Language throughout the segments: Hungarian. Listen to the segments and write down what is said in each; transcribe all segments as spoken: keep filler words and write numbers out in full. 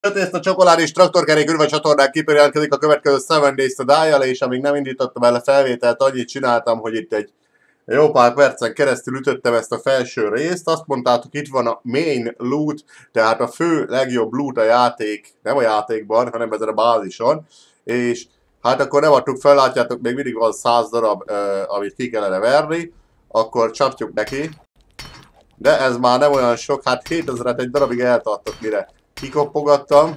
Ezt a csokolád és traktorkerék ülve csatornák képen jelentkezik a következő Seven Days to Die-jal, és amíg nem indítottam el a felvételt, annyit csináltam, hogy itt egy jó pár percen keresztül ütöttem ezt a felső részt. Azt mondtátok, itt van a main loot, tehát a fő legjobb loot a játék, nem a játékban, hanem ezen a bázison. És hát akkor nem adtuk fel, látjátok, még mindig van száz darab, uh, amit ki kellene verni. Akkor csapjuk neki. De ez már nem olyan sok, hát hétezret egy darabig eltartott, mire kikoppogattam.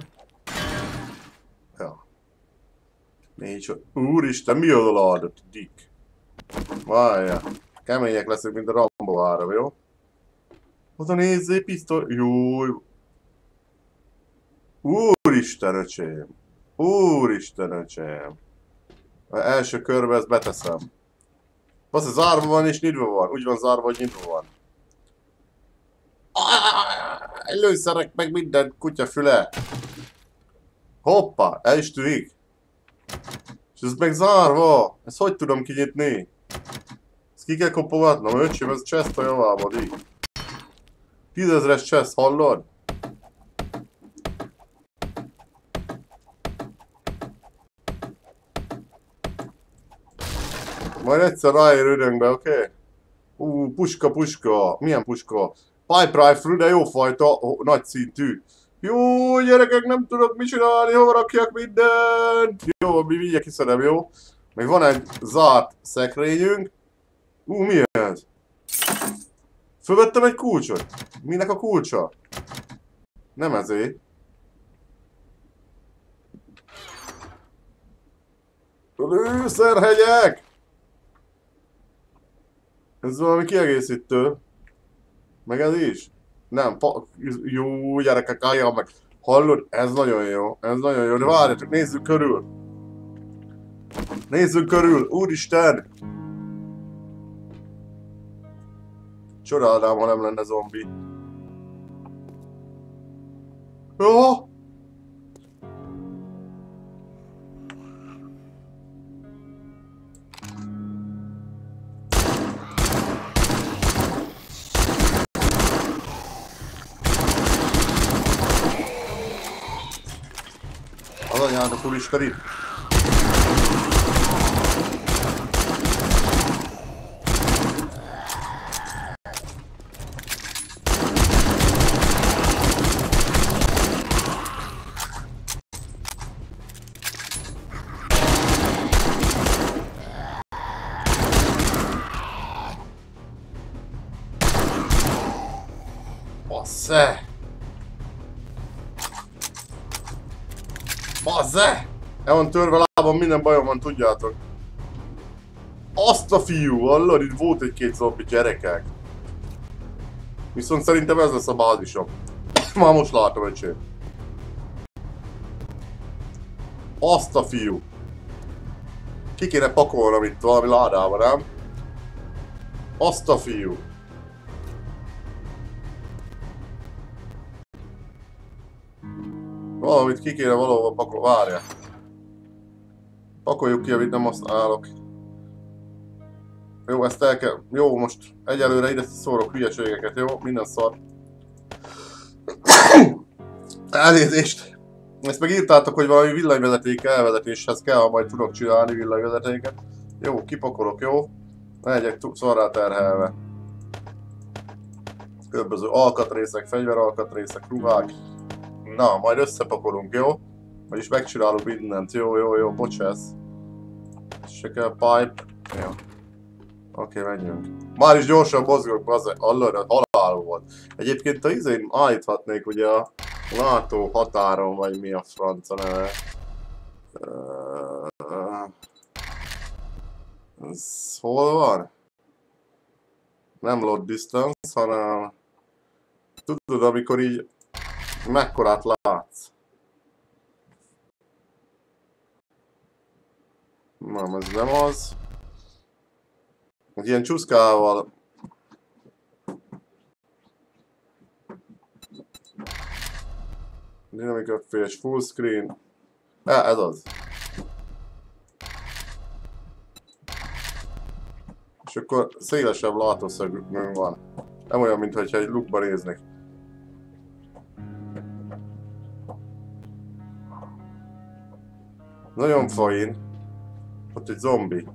Ja. Nincs. Úristen, mi az a ládat? Dick. Várja. Kemények leszünk, mint a Rambo három, jó? Oda nézzé, pisztoly... Júj. Úristen, öcsém. Úristen, öcsém. Az első körbe ezt beteszem. Az zárva van és nyitva van. Úgy van zárva, hogy nyitva van. Lőszerek meg minden kutyafüle. Hoppá, el is tűnik. És ez meg zárva. Ezt hogy tudom kinyitni? Ezt ki kell kopogatnom, öcsém, ez chest a javába, így. Tízezres chest, hallod? Majd egyszer ráér örönkbe, oké? Okay? Ú, puska, puska. Milyen puska? Pipe rifle, de jó fajta, oh, nagy szintű. Jó, gyerekek, nem tudok mit csinálni, hova rakjak mindent. Jó, mi mindjárt kiszedem, jó? Még van egy zárt szekrényünk. Ú, mi ez? Fölvettem egy kulcsot. Minek a kulcsa? Nem ezé. Lőszerhegyek! Ez valami kiegészítő. Meg ez is? Nem, pa, jó gyerekek, álljál meg. Hallod? Ez nagyon jó, ez nagyon jó. De várjatok, nézzük körül. Nézzük körül, úristen! Csodálnám, ha nem lenne zombi. Jó! Az anyának úristen itt. Bassze! Bazze! El van törve lábam, minden bajom van, tudjátok. Azt a fiú, hallod? Itt volt egy-két zombi, gyerekek. Viszont szerintem ez lesz a bázisom. Már most látom, öcsém. Azt a fiú. Ki kéne pakolnom itt valami ládába, nem? Azt a fiú. Valamit ki kéne valahova pakol... Várja. Pakoljuk ki, amit nem használok. Jó, ezt el kell... Jó, most egyelőre ide szórok hülyeségeket, jó? Minden szar. Elnézést! Ezt meg írtátok, hogy valami villanyvezeték elvezetéshez kell, ha majd tudok csinálni villanyvezetéket. Jó, kipakolok, jó? Ne legyek szarrá terhelve. Különböző alkatrészek, fegyveralkatrészek, ruhák. Na, majd összepakolunk, jó? Vagyis megcsinálunk mindent, jó, jó, jó, bocsász. Se kell pipe. Jó. Oké, okay, menjünk. Már is gyorsan mozgok, az allora halál volt. Egyébként a izén állíthatnék ugye a látó határon, vagy mi a franca neve. Ez hol van? Nem load distance, hanem... Tudod, amikor így... Mekkorát látsz? Nem, ez nem az. Egy ilyen csúszkával. Dynamic upflash, full screen. Ja, ez az. És akkor szélesebb látószögünk van. Nem olyan, mintha egy lukba néznek. Nagyon fain. Ott egy zombi.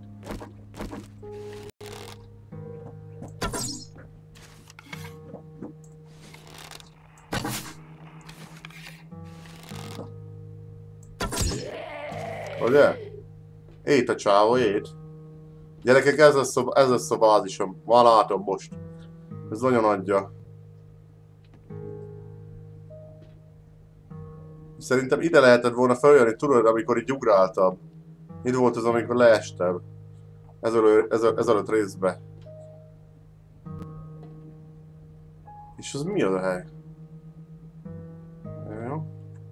Ugye? Ét a csávó, ét. Gyerekek, ez lesz a, ez lesz a bázisom. Van látom most. Ez nagyon adja. Szerintem ide lehetett volna feljönni, tudod, amikor így ugráltam. Itt volt az, amikor leestem. Ezelő, ezel, ezelőtt részbe. És az mi az a hely? Jó.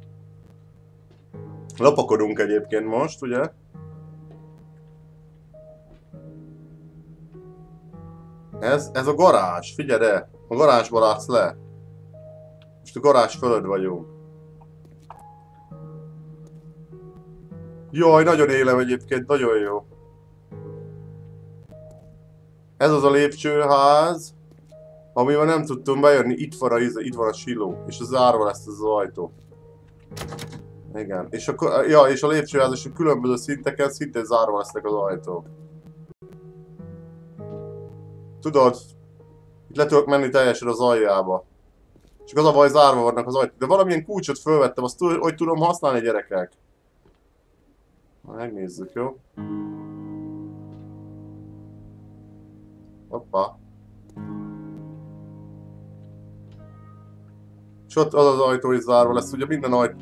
Lopakodunk egyébként most, ugye? Ez, ez a garázs, figyeld el! A garázsba látsz le. Most a garázs fölött vagyunk. Jaj, nagyon élem egyébként, nagyon jó. Ez az a lépcsőház, amivel nem tudtunk bejönni. Itt van a, itt van a siló, és a zárva lesz az ajtó. Igen, és a, ja, és a lépcsőház és a különböző szinteken szintén zárva lesznek az ajtók. Tudod, itt le tudok menni teljesen az aljába. Csak az a baj, zárva vannak az ajtók. De valamilyen kulcsot fölvettem, azt hogy tudom használni, gyerekek. Megnézzük, jó? Hoppá. És ott az az ajtó is zárva lesz, ugye minden ajtó.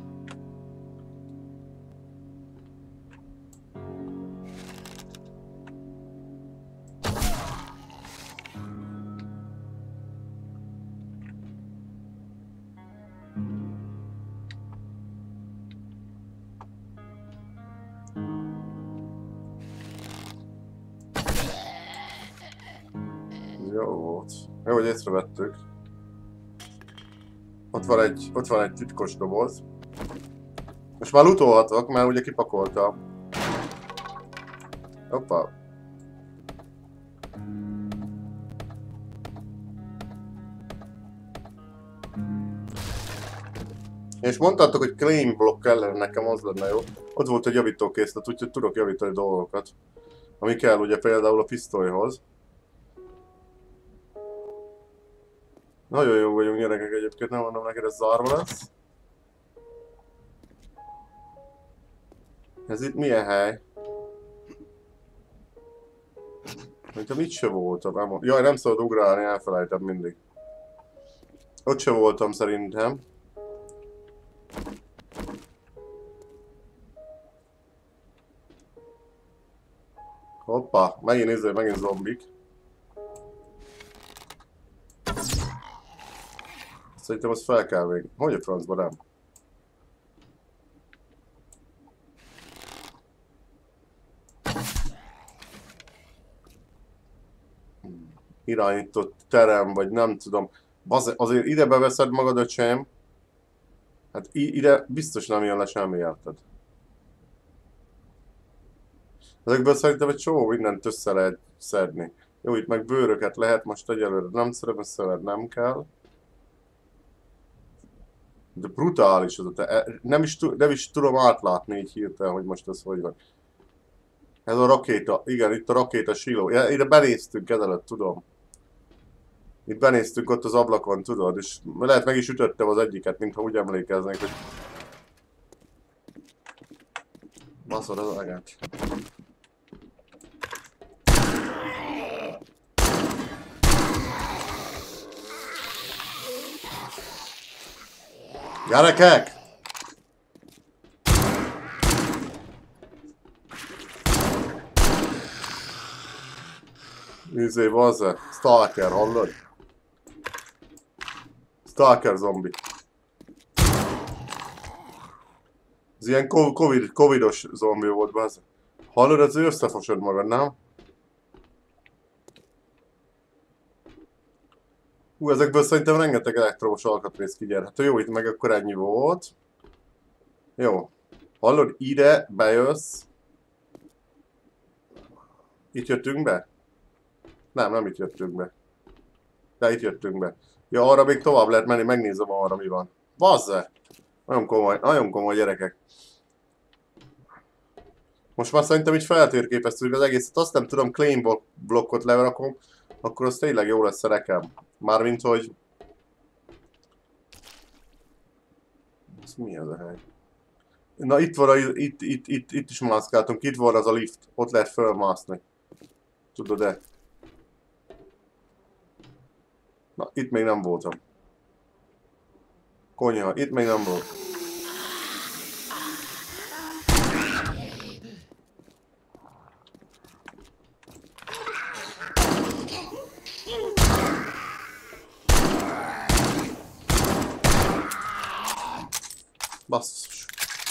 Jó volt. Jó, hogy észrevettük. Ott van egy, ott van egy titkos doboz. Most már lootolhatok, mert ugye kipakoltam. Hoppá. És mondtátok, hogy claim block kellene nekem, az lenne jó. Ott volt egy javítókészlet, úgyhogy tudok javítani dolgokat. Ami kell ugye például a pisztolyhoz. Nagyon jó vagyunk gyerekek egyébként, nem mondom neked, ez zárva lesz. Ez itt milyen hely? Mintha mit se voltam, nem... Jaj, nem szabad ugrálni, elfelejtem mindig. Ott se voltam szerintem. Hoppá, megint nézzük, megint zombik. Szerintem azt fel kell még. Hogy a francba nem? Irányított terem, vagy nem tudom. Baze, azért ide beveszed magad, öcsém. Hát ide biztos nem jön le semmi, érted? Ezekből szerintem egy csomó mindent össze lehet szedni. Jó, itt meg bőröket lehet, most egyelőre nem szeretem összeved, nem kell. De brutális az a te... Nem is, nem is tudom átlátni így hirtelen, hogy most ez hogy van. Ez a rakéta, igen, itt a rakéta siló. Ja, ide benéztünk ezelőtt, tudom. Itt benéztünk ott az ablakon, tudod, és lehet meg is ütöttem az egyiket, mintha úgy emlékeznék, hogy... Baszod az agyát. Gyerekek! Izé, bazze, Stalker, hallod? Stalker zombi. Ez ilyen covid, covidos zombi volt, bazze. Hallod, ez összefosod magad, nem? Hú, ezekből szerintem rengeteg elektromos alkatrész kigyerhető. Jó, itt meg akkor ennyi volt. Jó. Hallod, ide bejössz. Itt jöttünk be? Nem, nem itt jöttünk be. De itt jöttünk be. Ja, arra még tovább lehet menni, megnézem arra mi van. Bazze! Nagyon komoly, nagyon komoly gyerekek. Most már szerintem így feltérképeztük az egészet, azt nem tudom, claim blokkot lerakom, akkor az tényleg jó lesz nekem. Mármint, hogy... Ez mi ez a hely? Na itt van, a, itt, itt, itt, itt is mászkáltunk, itt van az a lift, ott lehet fölmászni. Tudod-e? Na, itt még nem voltam. Konyha, itt még nem volt. Basszus.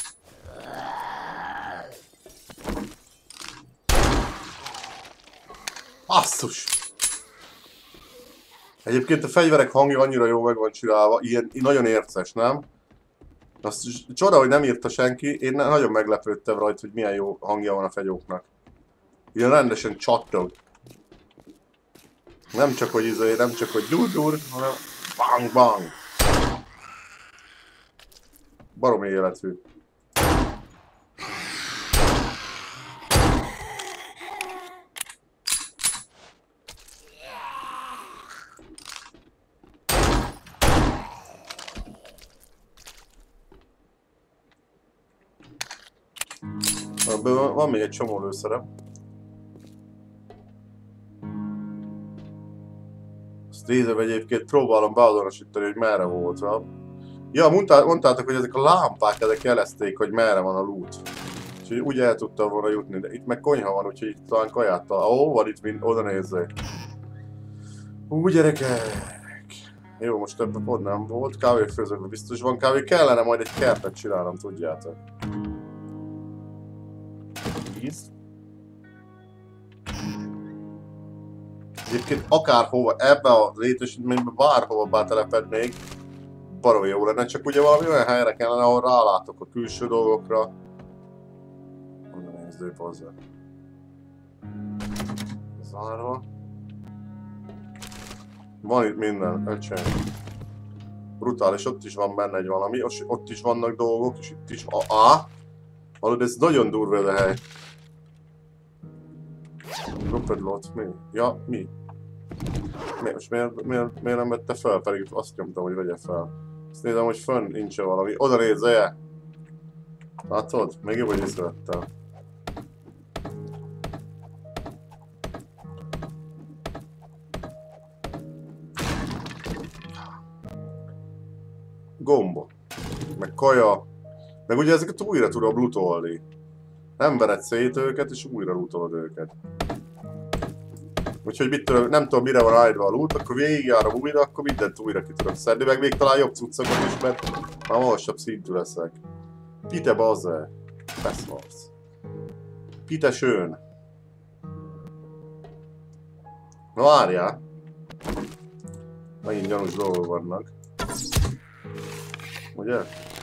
Basszus. Egyébként a fegyverek hangja annyira jó meg van csinálva, ilyen nagyon érces, nem? Azt csoda, hogy nem írta senki, én nagyon meglepődtem rajta, hogy milyen jó hangja van a fegyóknak. Ilyen rendesen csattog. Nem csak, hogy izé, nem csak, hogy dur-dur, hanem bang-bang. Baromi életű. Van még egy csomó lőszerem. Azt nézem egyébként, próbálom beazonosítani, hogy merre voltam. Ja, mondtá, mondtátok, hogy ezek a lámpák, ezek jelezték, hogy merre van a loot. Úgyhogy úgy el tudtam volna jutni, de itt meg konyha van, úgyhogy itt talán kaját talál. Ó, van itt mind, oda nézzék. Hú, gyerekek! Jó, most több pont nem volt. Kávéfőzőben biztos van kávé. Kellene majd egy kertet csinálnom, tudjátok. Víz. Egyébként akárhova, ebbe a létesítményben bárhova betelepednék, baromi jó lenne, csak ugye valami olyan helyre kellene, ahol rálátok a külső dolgokra. Onnan nézzük hozzá. Zárva. Van itt minden, öcsém. Brutális, ott is van benne egy valami, ott is vannak dolgok, és itt is a A. Hallod, ez nagyon durva ez a hely. Ropedlot, mi? Ja, mi? Mi? Most miért, miért, miért nem vette fel? Pedig azt nyomtam, hogy vegye fel. Azt nézem, hogy fönn nincs valami. Oda nézze! Látod? Még jobb, hogy észrevettem. Gomba. Meg kaja. Meg ugye ezeket újra tudom lootolni. Nem vered szét őket, és újra lootolod őket. Úgyhogy mit tudom, nem tudom mire van állítva a loot, akkor végigjárom újra, akkor mindent újra ki tudok szedni, meg még talán jobb cuccokat is, mert már magasabb szintű leszek. Pite bazze. Beszarsz. Pite sön. Na várjál. Megint gyanús dolgok vannak. Ugye?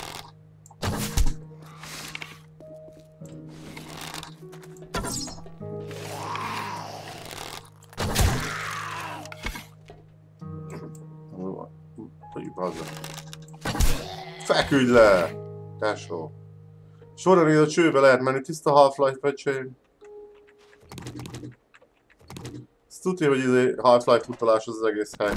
Feküdj le! Tesó. Sorra néz a csőbe lehet menni, tiszta Half-Life pecsén. Ezt tudja, hogy izé Half-Life utalás az, az egész hely.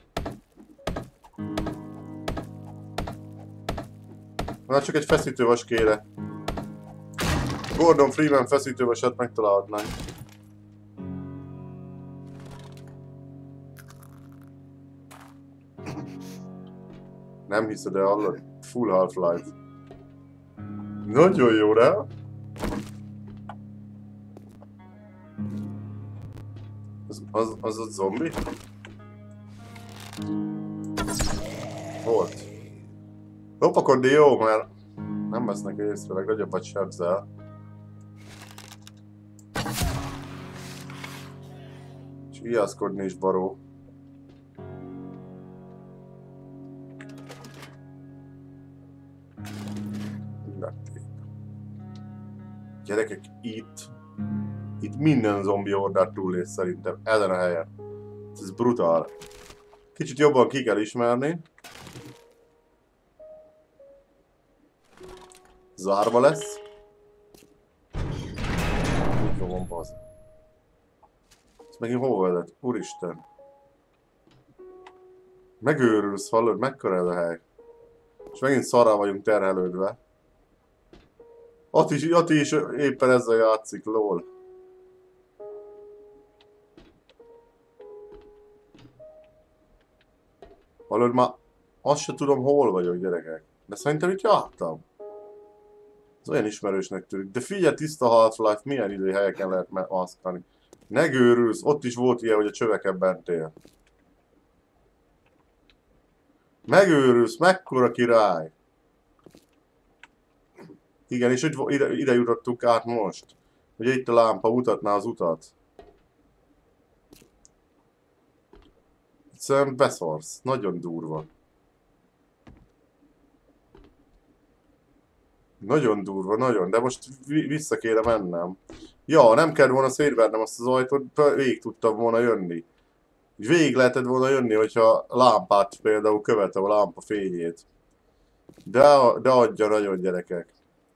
Na csak egy feszítővas kéne. Gordon Freeman feszítővasat megtalálhatnánk. Nem hiszed el, hallod? Full Half-Life. Nagyon jó, de? Az, az, az a zombi? Volt. Lopakodni jó, mert nem vesznek észre, meg nagyobbat sebzel. És vigyázkodni is baró. Gyerekek, itt, itt minden zombi hordát túlélsz szerintem, ezen a helyen. Ez brutál. Kicsit jobban ki kell ismerni. Zárva lesz. Megint hol vezet? Úristen. Megőrülsz, hallod? Mekkora ez a hely? És megint szarral vagyunk terhelődve. Ott is, ott is éppen ezzel játszik, lol. Hallod, már azt se tudom, hol vagyok, gyerekek. De szerintem itt jártam. Ez olyan ismerősnek tűnik. De figyelj, tiszta Half-Life, milyen idő helyeken lehet maszkálni. Ne gőrülsz, ott is volt ilyen, hogy a csöveken bentél. Megőrülsz, mekkora király! Igen, és ide, ide jutottunk át most. Ugye itt a lámpa mutatná az utat. Egyszerűen beszarsz. Nagyon durva. Nagyon durva, nagyon. De most vissza kéne mennem. Ja, nem kell volna szétvernem azt az ajtót, végig tudtam volna jönni. Végig lehetett volna jönni, hogyha lámpát például követem, a lámpa fényét. De, de adja nagyon, gyerekek.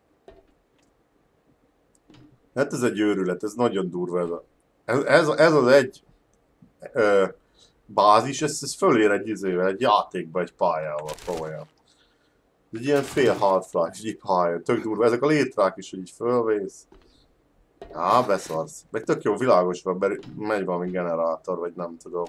Hát ez egy őrület, ez nagyon durva ez a... Ez, ez, ez az egy ö, bázis, ez, ez fölér egy izével, egy játékba, egy pályával, komolyan. Egy ilyen fél Half-Life, egy pálya, tök durva. Ezek a létrák is, hogy így fölvész. Á, beszarsz. Meg tök jó világos van, mert megy valami generátor, vagy nem tudom.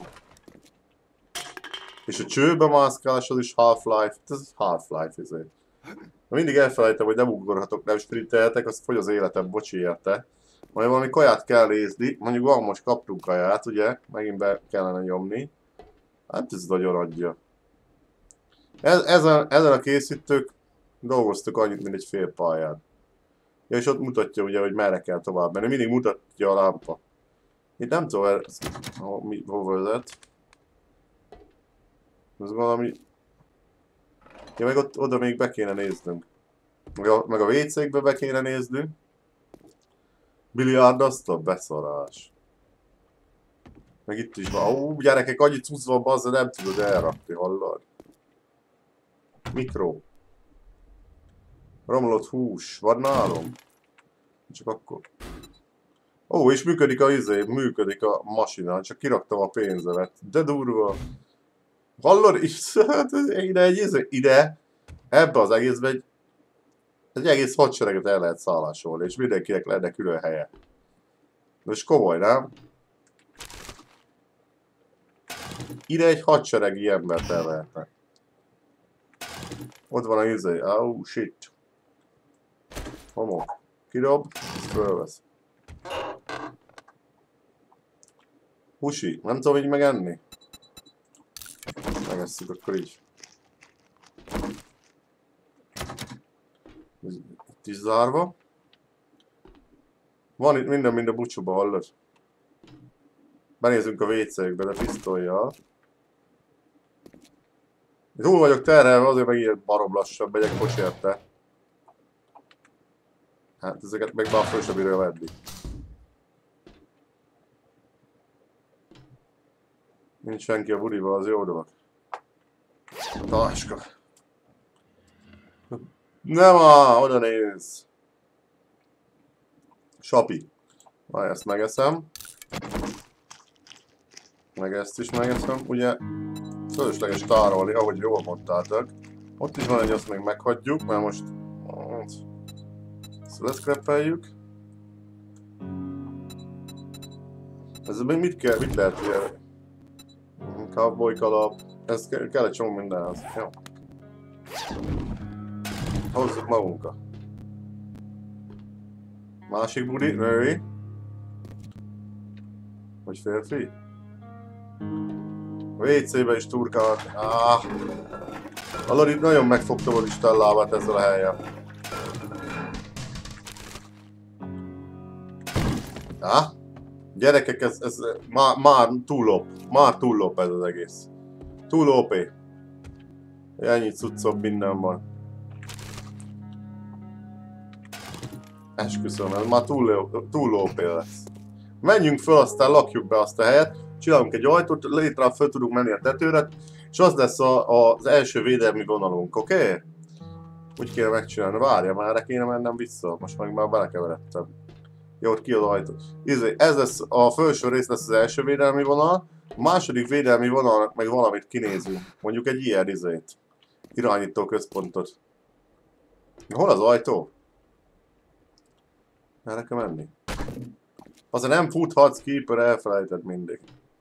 És a csőbe mászkálásod is Half-Life, ez Half-Life ezért. Mindig elfelejtem, hogy nem ugorhatok, nem sprintelhetek, azt fogy az életem, bocsi érte. Majd valami kaját kell nézni, mondjuk van, most kaptunk kaját, ugye? Megint be kellene nyomni. Hát ez nagyon adja. Ez, ezen, ezen a készítők dolgoztak annyit, mint egy fél pályán. Ja, és ott mutatja ugye, hogy merre kell tovább menni. Mindig mutatja a lámpa. Itt nem tudom, ez, ho, mi, hova vezet. Ez valami... Ja, meg ott, oda még be kéne néznünk. Meg a, meg a vé cékbe be kéne néznünk. Biliárdasztal? Beszarás. Meg itt is van. Ó, gyerekek, annyi cucc van, bazza, nem tudod elrakni, hallod? Mikro. Romlott hús. Van nálom? Csak akkor. Ó, és működik a izé, működik a masina, csak kiraktam a pénzemet. De durva. Hallod? Ide egy izé, ide. Ebbe az egészbe egy, egy egész hadsereget el lehet szállásolni, és mindenkinek lenne külön helye. Most komoly, nem? Ide egy hadseregi embert elvehetnek. Ott van a izé. Oh shit. Homok. Kidob, ezt fölvesz. Husi. Nem tudom így megenni. Megesszük akkor így. Itt is zárva. Van itt minden, mind a bucsúba, hallod? Benézünk a vé cékbe, de pisztolyjal. Túl vagyok terhelve, azért meg ilyen barom lassan megyek, bocs érte. Hát ezeket meg már föl sem bírja venni. Nincs senki a budiba, az jó dolog. Táska. Nem á, oda néz. Sapi. Majd ezt megeszem. Meg ezt is megeszem. Ugye fölösleges tárolni, ahogy jól mondtátok. Ott is van egy, azt még meghagyjuk, mert most ezt leszkreppeljük. Ezzel még mit kell, mit lehet ilyen? Cowboy kalap. Ez kell, kell egy csomó mindenhez. Jó. Hozzuk magunkat. Másik budi, női. Vagy férfi? A vé cébe is turkálnak. Ah. Hallod, itt nagyon megfogtam a listellávát ezzel a helyen. Ah. Gyerekek, ez, ez már, már túl lop. Már túl lop ez az egész. Túl ó pé. Ennyi cuccom minden van. Esküszöm, ez már túl, túl ó pé lesz. Menjünk föl, aztán lakjuk be azt a helyet. Csinálunk egy ajtót, létre föl tudunk menni a tetőre. És az lesz a, a, az első védelmi vonalunk, oké? Okay? Úgy kéne megcsinálni. Várja, már kéne mennem vissza. Most meg már belekeveredtem. Jó, ott ki az ajtó. Ez lesz, a felső rész lesz az első védelmi vonal, a második védelmi vonalnak meg valamit kinézünk. Mondjuk egy ilyen izét. Irányító központot. Hol az ajtó? Erre kell menni. Azért nem futhatsz, Keeper, elfelejtett mindig.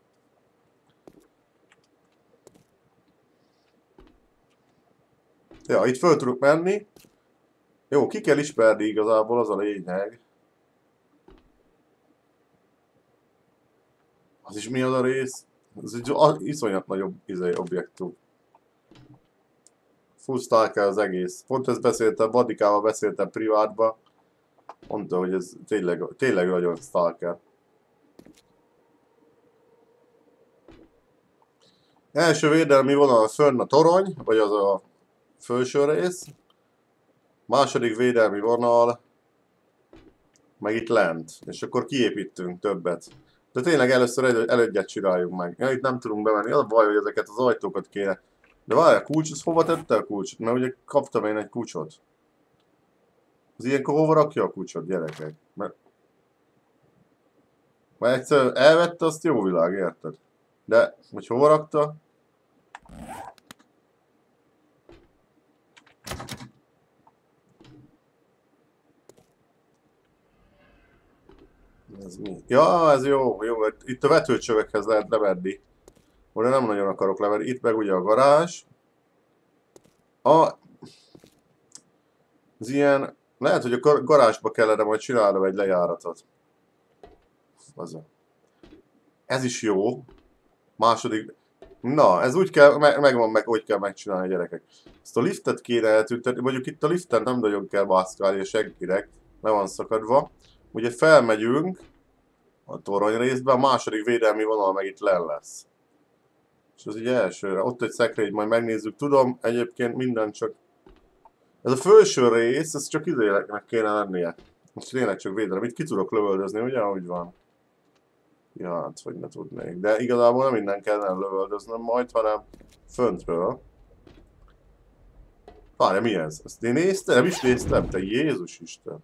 Ja, itt föl tudok menni. Jó, ki kell ismerni igazából, az a lényeg. Az is mi az a rész? Ez egy iszonyat nagyobb izé, objektum. Full stalker az egész. Pont ezt beszéltem, Vadikával beszéltem privátba. Mondta, hogy ez tényleg, tényleg nagyon stalker. Első védelmi vonal fönn a torony, vagy az a felső rész. Második védelmi vonal meg itt lent. És akkor kiépítünk többet. De tényleg először elő, elődgyet csináljunk meg. Ja, itt nem tudunk bemenni. Az a baj, hogy ezeket az ajtókat kéne. De várj, a kulcs, az hova tette a kulcsot? Mert ugye kaptam én egy kulcsot. Az ilyenkor hova rakja a kulcsot, gyerekek? Mert... Mert egyszer elvette, azt jó világ, érted? De, hogy hova rakta? Ez mi? Ja, ez jó, jó. Itt a vetőcsövekhez lehet levenni. Oda nem nagyon akarok levenni. Itt meg ugye a garázs. A... Ez ilyen... Lehet, hogy a garázsba kellene majd csinálnom egy lejáratot. Ez is jó. Második... Na, ez úgy kell, me megvan meg, hogy kell megcsinálni, gyerekek. Ezt a liftet kéne eltüntetni, mondjuk itt a liften nem nagyon kell mászkálni a senkinek, le van szakadva. Ugye felmegyünk a torony részbe, a második védelmi vonal meg itt len lesz. És az így elsőre, ott egy szekrény, majd megnézzük. Tudom, egyébként minden csak... Ez a felső rész, ez csak idejeknek kéne lennie. Most tényleg csak védelem, itt ki tudok lövöldözni, ugye, ahogy van. Ja, hát, hogy ne tudnék. De igazából nem minden kellene lövöldöznöm majd, hanem föntről. Várja, mi ez? Ezt én néztem? Nem is néztem? Te Jézus Isten!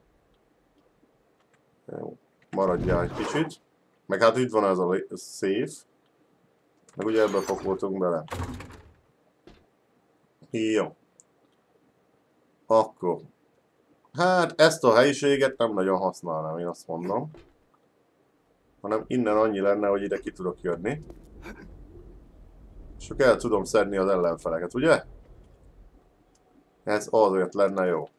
Jó, maradjál egy kicsit. Meg hát itt van ez a safe. Meg ugye ebben pakoltunk bele. Jó. Akkor. Hát ezt a helyiséget nem nagyon használnám, én azt mondom. Hanem innen annyi lenne, hogy ide ki tudok jönni. És akkor el tudom szedni az ellenfeleket, ugye? Ez azért lenne jó.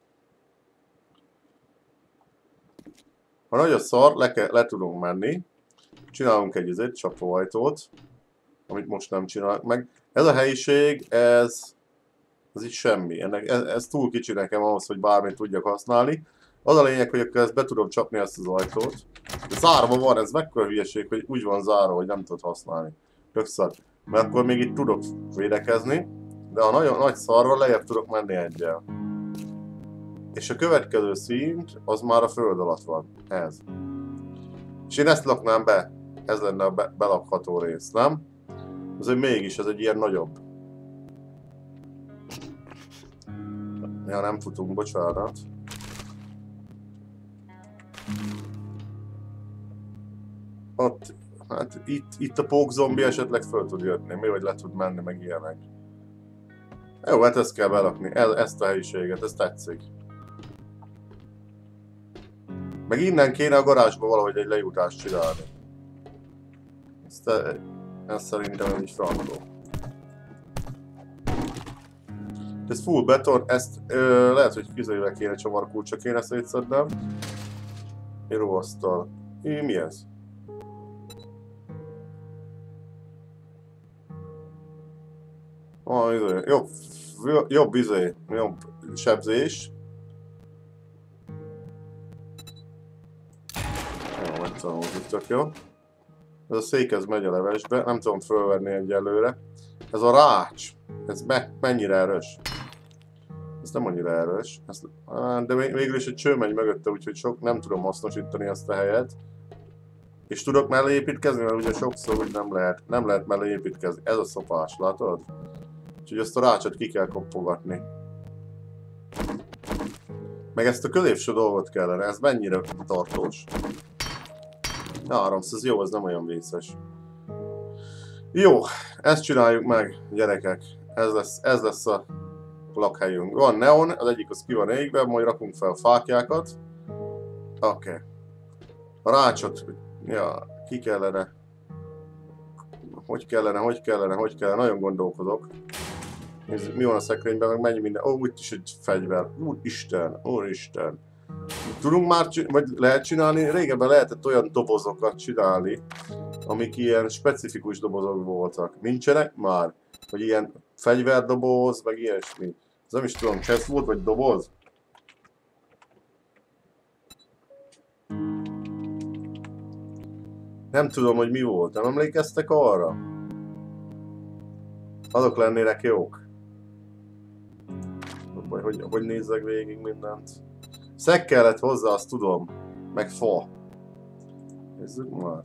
Ha nagy a szar, le, ke, le tudunk menni. Csinálunk egy izét, csapóajtót. Amit most nem csinálok meg. Ez a helyiség, ez... Ez itt semmi. Ennek, ez, ez túl kicsi nekem ahhoz, hogy bármit tudjak használni. Az a lényeg, hogy akkor ezt be tudom csapni ezt az ajtót. De zárva van, ez mekkora hülyeség, hogy úgy van zárva, hogy nem tudod használni. Tökször. Mert akkor még itt tudok védekezni. De a nagyon nagy szarra lejjebb tudok menni egyel. És a következő szint, az már a föld alatt van. Ez. És én ezt laknám be. Ez lenne a be belakható rész, nem? Azért mégis, ez egy ilyen nagyobb. Ja, nem futunk, bocsánat. Ott, hát itt, itt a pókzombi esetleg föl tud jönni, mi vagy le tud menni, meg ilyenek. Jó, hát ezt kell belakni, ez, ezt a helyiséget, ez tetszik. Meg innen kéne a garázsba valahogy egy lejutást csinálni. Ezt, ezt szerintem ez is frankó. Ez full beton, ezt ö, lehet, hogy kizővel kéne csavarkulcsa kéne szétszednem. Íróasztal. Mi ez? Ah, izé. Jobb, jobb izé, jobb sebzés. Jó, nem tudom, hogy tök jó. Ez a szék, ez megy a levesbe, nem tudom fölvenni egyelőre. Ez a rács, ez me mennyire erős? Ez nem annyira erős, ezt, de végül is egy cső megy mögötte, úgyhogy sok, nem tudom hasznosítani ezt a helyet. És tudok mellé építkezni, mert ugye sokszor úgy nem lehet, nem lehet mellé építkezni. Ez a szopás, látod? Úgyhogy ezt a rácsot ki kell koppogatni. Meg ezt a középső dolgot kellene, ez mennyire tartós. háromszáz, ez jó, ez nem olyan vészes. Jó, ezt csináljuk meg, gyerekek. Ez lesz, ez lesz a lakhelyünk. Van neon, az egyik az ki van égve, majd rakunk fel fákjákat. Oké. Okay. A rácsot, ja, ki kellene. Hogy kellene, hogy kellene, hogy kellene, nagyon gondolkodok. Nézzük, mi van a szekrényben, meg mennyi minden. Ó, itt is egy fegyver. Úristen, úristen. Tudunk már, vagy lehet csinálni? Régebben lehetett olyan dobozokat csinálni, amik ilyen specifikus dobozok voltak. Nincsenek már? Vagy ilyen fegyverdoboz, meg ilyesmi. Ez nem is tudom, chest volt, vagy doboz? Nem tudom, hogy mi volt. Nem emlékeztek arra? Azok lennének jók. Hogy, hogy, hogy nézzek végig mindent. Szeg kellett hozzá, azt tudom. Meg fa. Nézzük már.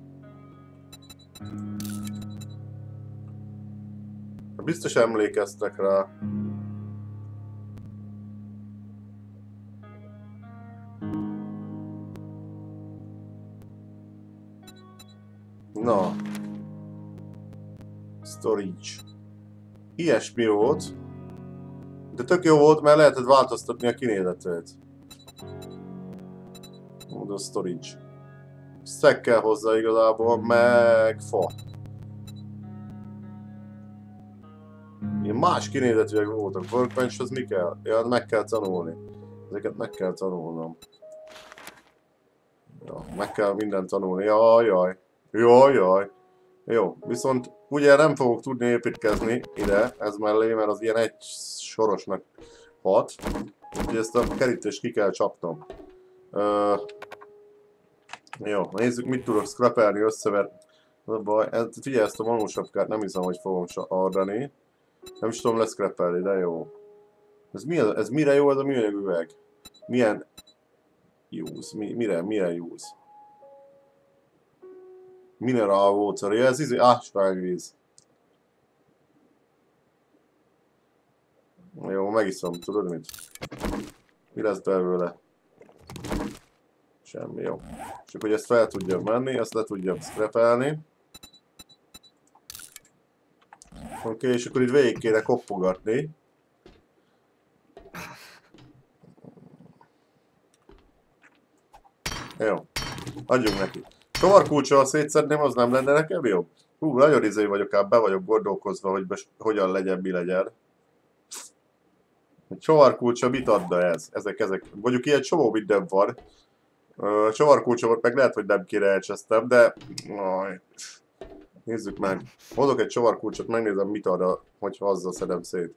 Biztos emlékeztek rá. Na. Storage. Ilyesmi volt. De tök jó volt, mert lehetett változtatni a kinézetét. Oda storage. Szeg kell hozzá igazából, meg fa. Ilyen más kinézetűek voltak. Workbench az mi kell? Ja, meg kell tanulni. Ezeket meg kell tanulnom. Ja, meg kell mindent tanulni. Jaj, jaj. Jaj, jaj. Jó, viszont ugye nem fogok tudni építkezni ide, ez mellé, mert az ilyen egy sorosnak hat. Úgyhogy ezt a kerítést ki kell csapnom. Uh, jó, nézzük, mit tudok scrapelni, összever. Az a baj, ez, figyelj, ezt a manósapkát nem hiszem, hogy fogom ordani. Nem is tudom leszkrapelni, de jó. Ez, mi az, ez mire jó ez a műanyag üveg? Milyen use? Mi, mire, mire use? Mineral water, ja, ez izé, ásványvíz. Jó, megiszom, tudod mit? Mi lesz belőle? Semmi, jó. És akkor, hogy ezt fel tudjam menni, ezt le tudjam scrapelni. Oké, okay, és akkor itt végig kéne koppogatni. Jó, adjunk neki. Csavarkulccsal szétszedném, az nem lenne nekem jobb? Hú, nagyon izé vagyok ám, be vagyok gondolkozva, hogy be, hogyan legyen, mi legyen. Csavarkulcsa mit adna ez? Ezek, ezek. Mondjuk ilyen csomó minden van. Csavarkulcsomat meg lehet, hogy nem kéne elcsesztem, de... Aj. Nézzük meg. Hozok egy csavarkulcsot, megnézem mit ad, hogyha azzal szedem szét.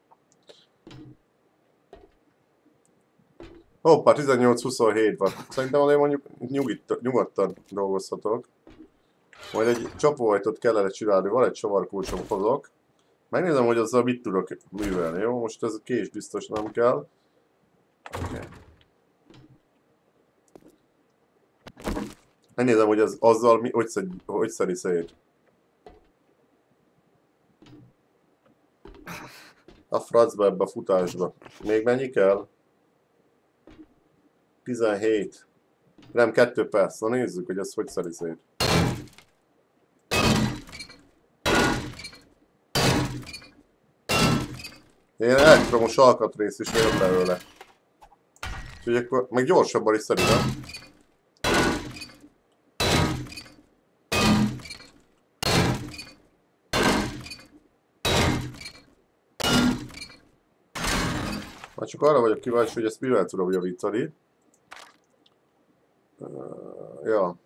Hoppá, tizennyolc huszonhét van. Szerintem azért mondjuk nyugit, nyugodtan dolgozhatok. Majd egy csapóhajtót kellene csinálni, van egy csavarkulcsom, hozok. Megnézem, hogy azzal mit tudok művelni, jó? Most ez a kés biztos nem kell. Okay. Megnézem, hogy az, azzal mi, hogy, szed, hogy szedi szét. A francba ebbe a futásba. Még mennyi kell? tizenhét. Nem, kettő perc. Na nézzük, hogy ez hogy szedi szét. Ilyen elektromos alkatrész is jön belőle. Úgyhogy akkor meg gyorsabban is szedi, nem? Már csak arra vagyok kíváncsi, hogy ezt mivel tudom javítani. Uh, ja.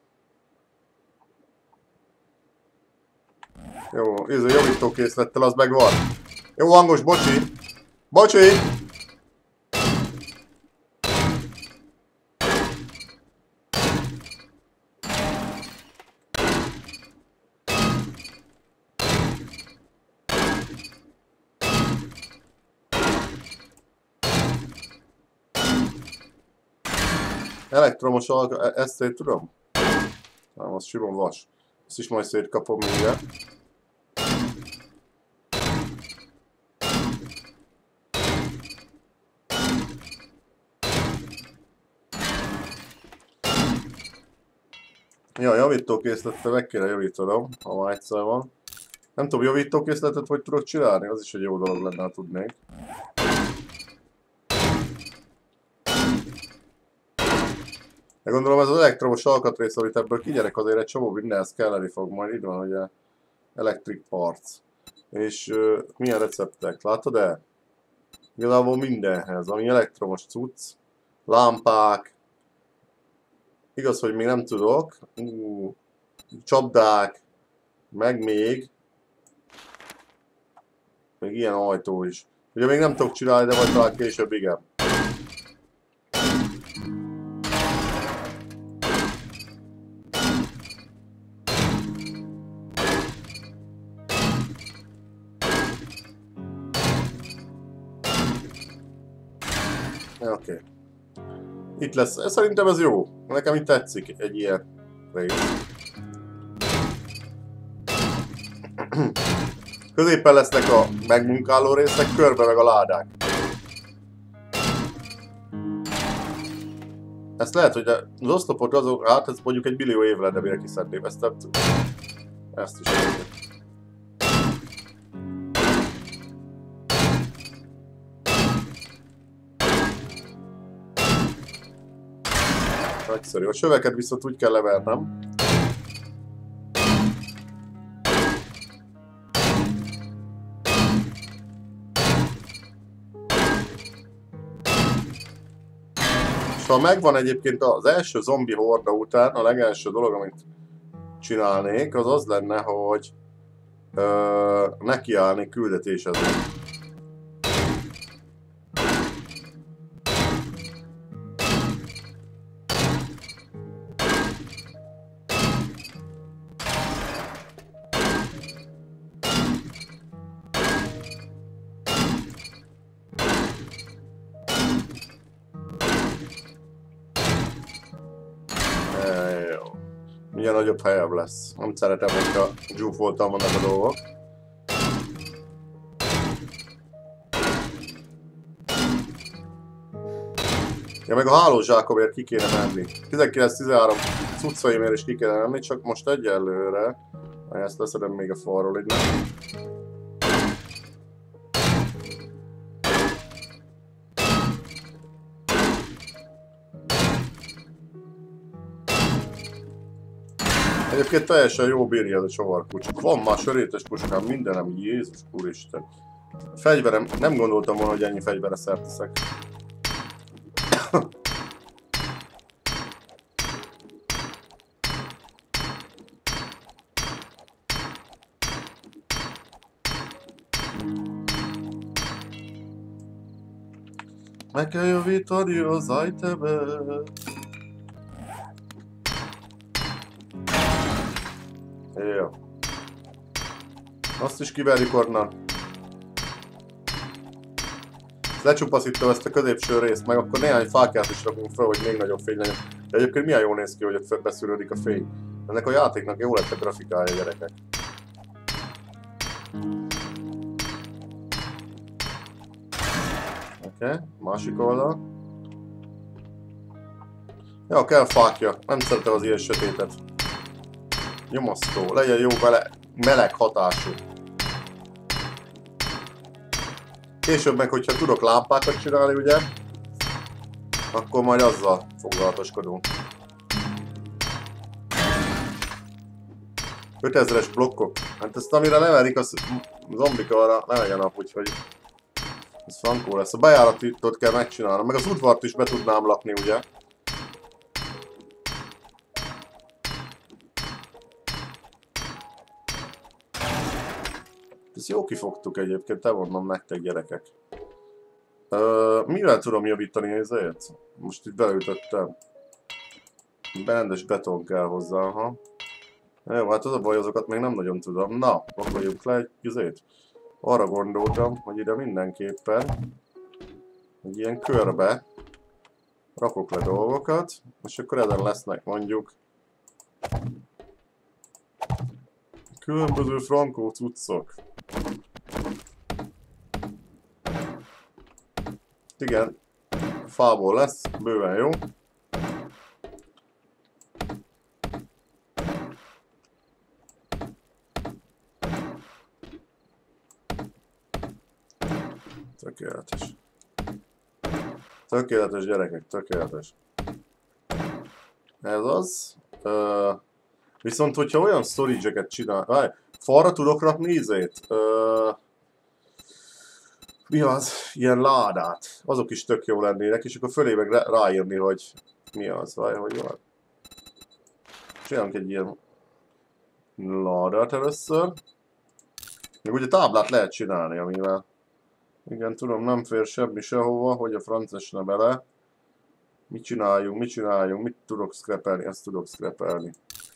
Jó, ez a javítókészlettel az meg van. Jó hangos, bocsi! Bocsi! Elektromos alga... Ezt szét tudom? Nem, az sima vas. Ezt is majd szétkapom mindjárt. Ja, javítókészletre meg kéne javítanom, ha már egyszer van. Nem tudom, javítókészletet hogy tudok csinálni? Az is egy jó dolog lenne, ha tudnék. De gondolom ez az elektromos alkatrész, amit ebből kigyerek, azért egy csomó mindenhez kelleni fog. Majd itt van ugye electric parts. És uh, milyen receptek? Látod-e? Igazából mindenhez, ami elektromos cucc. Lámpák. Igaz, hogy még nem tudok. Uh, csapdák. Meg még. Még ilyen ajtó is. Ugye még nem tudok csinálni, de majd talán később igen. Oké. Okay. Itt lesz. Szerintem ez jó. Nekem itt tetszik egy ilyen rész. Középen lesznek a megmunkáló részek, körbe meg a ládák. Ezt lehet, hogy az oszlopot azok, hát ez mondjuk egy millió év lenne, mire kiszedném, ezt nem tudom. Ezt is érjük. Nagyszerű. A söveket viszont úgy kell levernem. Ha megvan egyébként az első zombi horda után, a legelső dolog, amit csinálnék, az az lenne, hogy ö, nekiállni küldetésezni. Milyen nagyobb helyem lesz. Nem szeretem, hogyha zsúfoltan vannak a dolgok. Ja, meg a hálózsákomért ki kéne menni. tizenkilenc tizenhárom cuccaimért is ki kéne menni, csak most egyelőre. Ezt leszedem még a falról, így nem. Egyébként teljesen jó bírja ez a csavarkú, csak van már sörétes puskám, mindenem, Jézus Úristen. Fegyverem, nem gondoltam volna, hogy ennyi fegyverre szert teszek. Meg kell javítani az itemet. Jó. Azt is kiverjük onnan. Lecsupaszítom ezt a középső részt, meg akkor néhány fákját is rakunk fel, hogy még nagyobb fény legyen. De egyébként milyen jól néz ki, hogy ott beszűrődik a fény. Ennek a játéknak jó lett a grafikája, gyerekek. Oké, okay. Másik oldal. Ja, kell fákja. Nem szeretem az ilyen sötétet. Nyomasztó, legyen jó vele, meleg hatású. Később meg, hogyha tudok lámpákat csinálni, ugye, akkor majd azzal foglalatoskodunk. ötezres blokkok. Hát ezt amire leverik, az zombik arra ne legyen nap, úgyhogy ez frankó lesz. A bejáratot kell megcsinálnom, meg az udvart is be tudnám lakni, ugye. Ezt jó kifogtuk egyébként, te mondom nektek, gyerekek. Uh, mivel tudom javítani ezért? Most itt beleütöttem. Rendes beton kell hozzá, ha. Jó, hát az a baj, azokat még nem nagyon tudom. Na, pakoljuk le egy üzét. Arra gondoltam, hogy ide mindenképpen egy ilyen körbe rakok le dolgokat, és akkor ezen lesznek mondjuk különböző frankó cuccok. Igen, fából lesz, bőven jó. Tökéletes. Tökéletes gyerekek, tökéletes. Ez az. Uh, viszont, hogyha olyan storage-eket csinál... Várj, falra tudok rakni ízét? Uh, mi az? Ilyen ládát. Azok is tök jó lennének, és akkor fölé meg ráírni, hogy mi az. Várj, hogy van. Csinálunk egy ilyen ládát először. Még ugye táblát lehet csinálni, amivel... Igen, tudom, nem fér semmi sehova, hogy a francesne bele. Mit csináljunk, mit csináljunk, mit tudok scrapelni, ezt tudok scrapelni.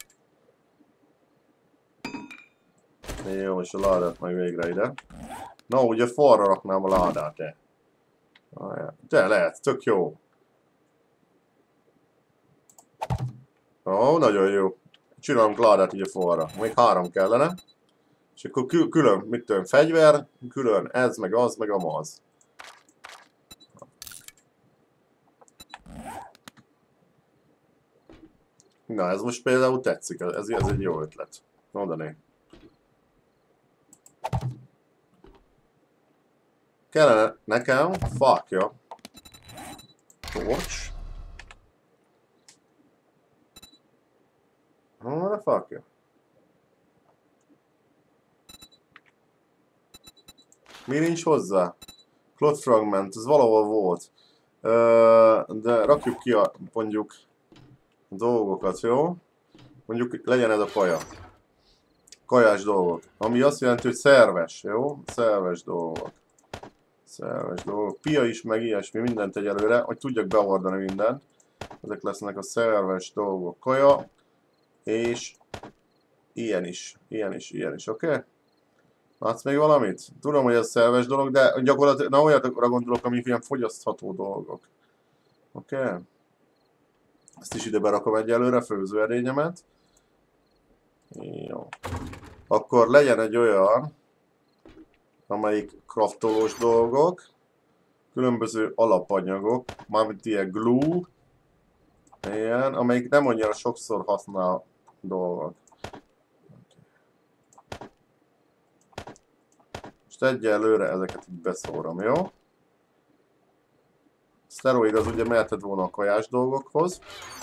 Jó, és a ládát meg végre ide. Na, ugye falra raknám a ládát, de. De lehet, tök jó. Ó, nagyon jó. Csinálunk ládát ugye falra. Még három kellene. És akkor kül külön, mit tudom, fegyver, külön ez, meg az, meg amaz. Na, ez most például tetszik, ez, ez egy jó ötlet. Mondané. Kellene nekem fákja. Torcs. Hol van a fákja? Mi nincs hozzá? Cloth fragment, ez valahol volt. De rakjuk ki a, mondjuk, a dolgokat, jó? Mondjuk legyen ez a kaja. Kajás dolgok. Ami azt jelenti, hogy szerves, jó? Szerves dolgok. Szerves dolgok. Pia is, meg ilyesmi, mindent egyelőre, hogy tudjak beordani mindent. Ezek lesznek a szerves dolgok. Kaja. És ilyen is. Ilyen is, ilyen is, oké? Okay? Látsz még valamit? Tudom, hogy ez szerves dolog, de gyakorlatilag na, olyanra gondolok, amik ilyen fogyasztható dolgok. Oké? Okay? Ezt is ide berakom egyelőre, főzőerényemet. Jó. Akkor legyen egy olyan, amelyik craftolós dolgok, különböző alapanyagok, mármint ilyen glue, ilyen, amelyik nem annyira sokszor használ dolgok. Most egyelőre ezeket így beszórom, jó? Szteroid az ugye mehetett volna a kajás dolgokhoz.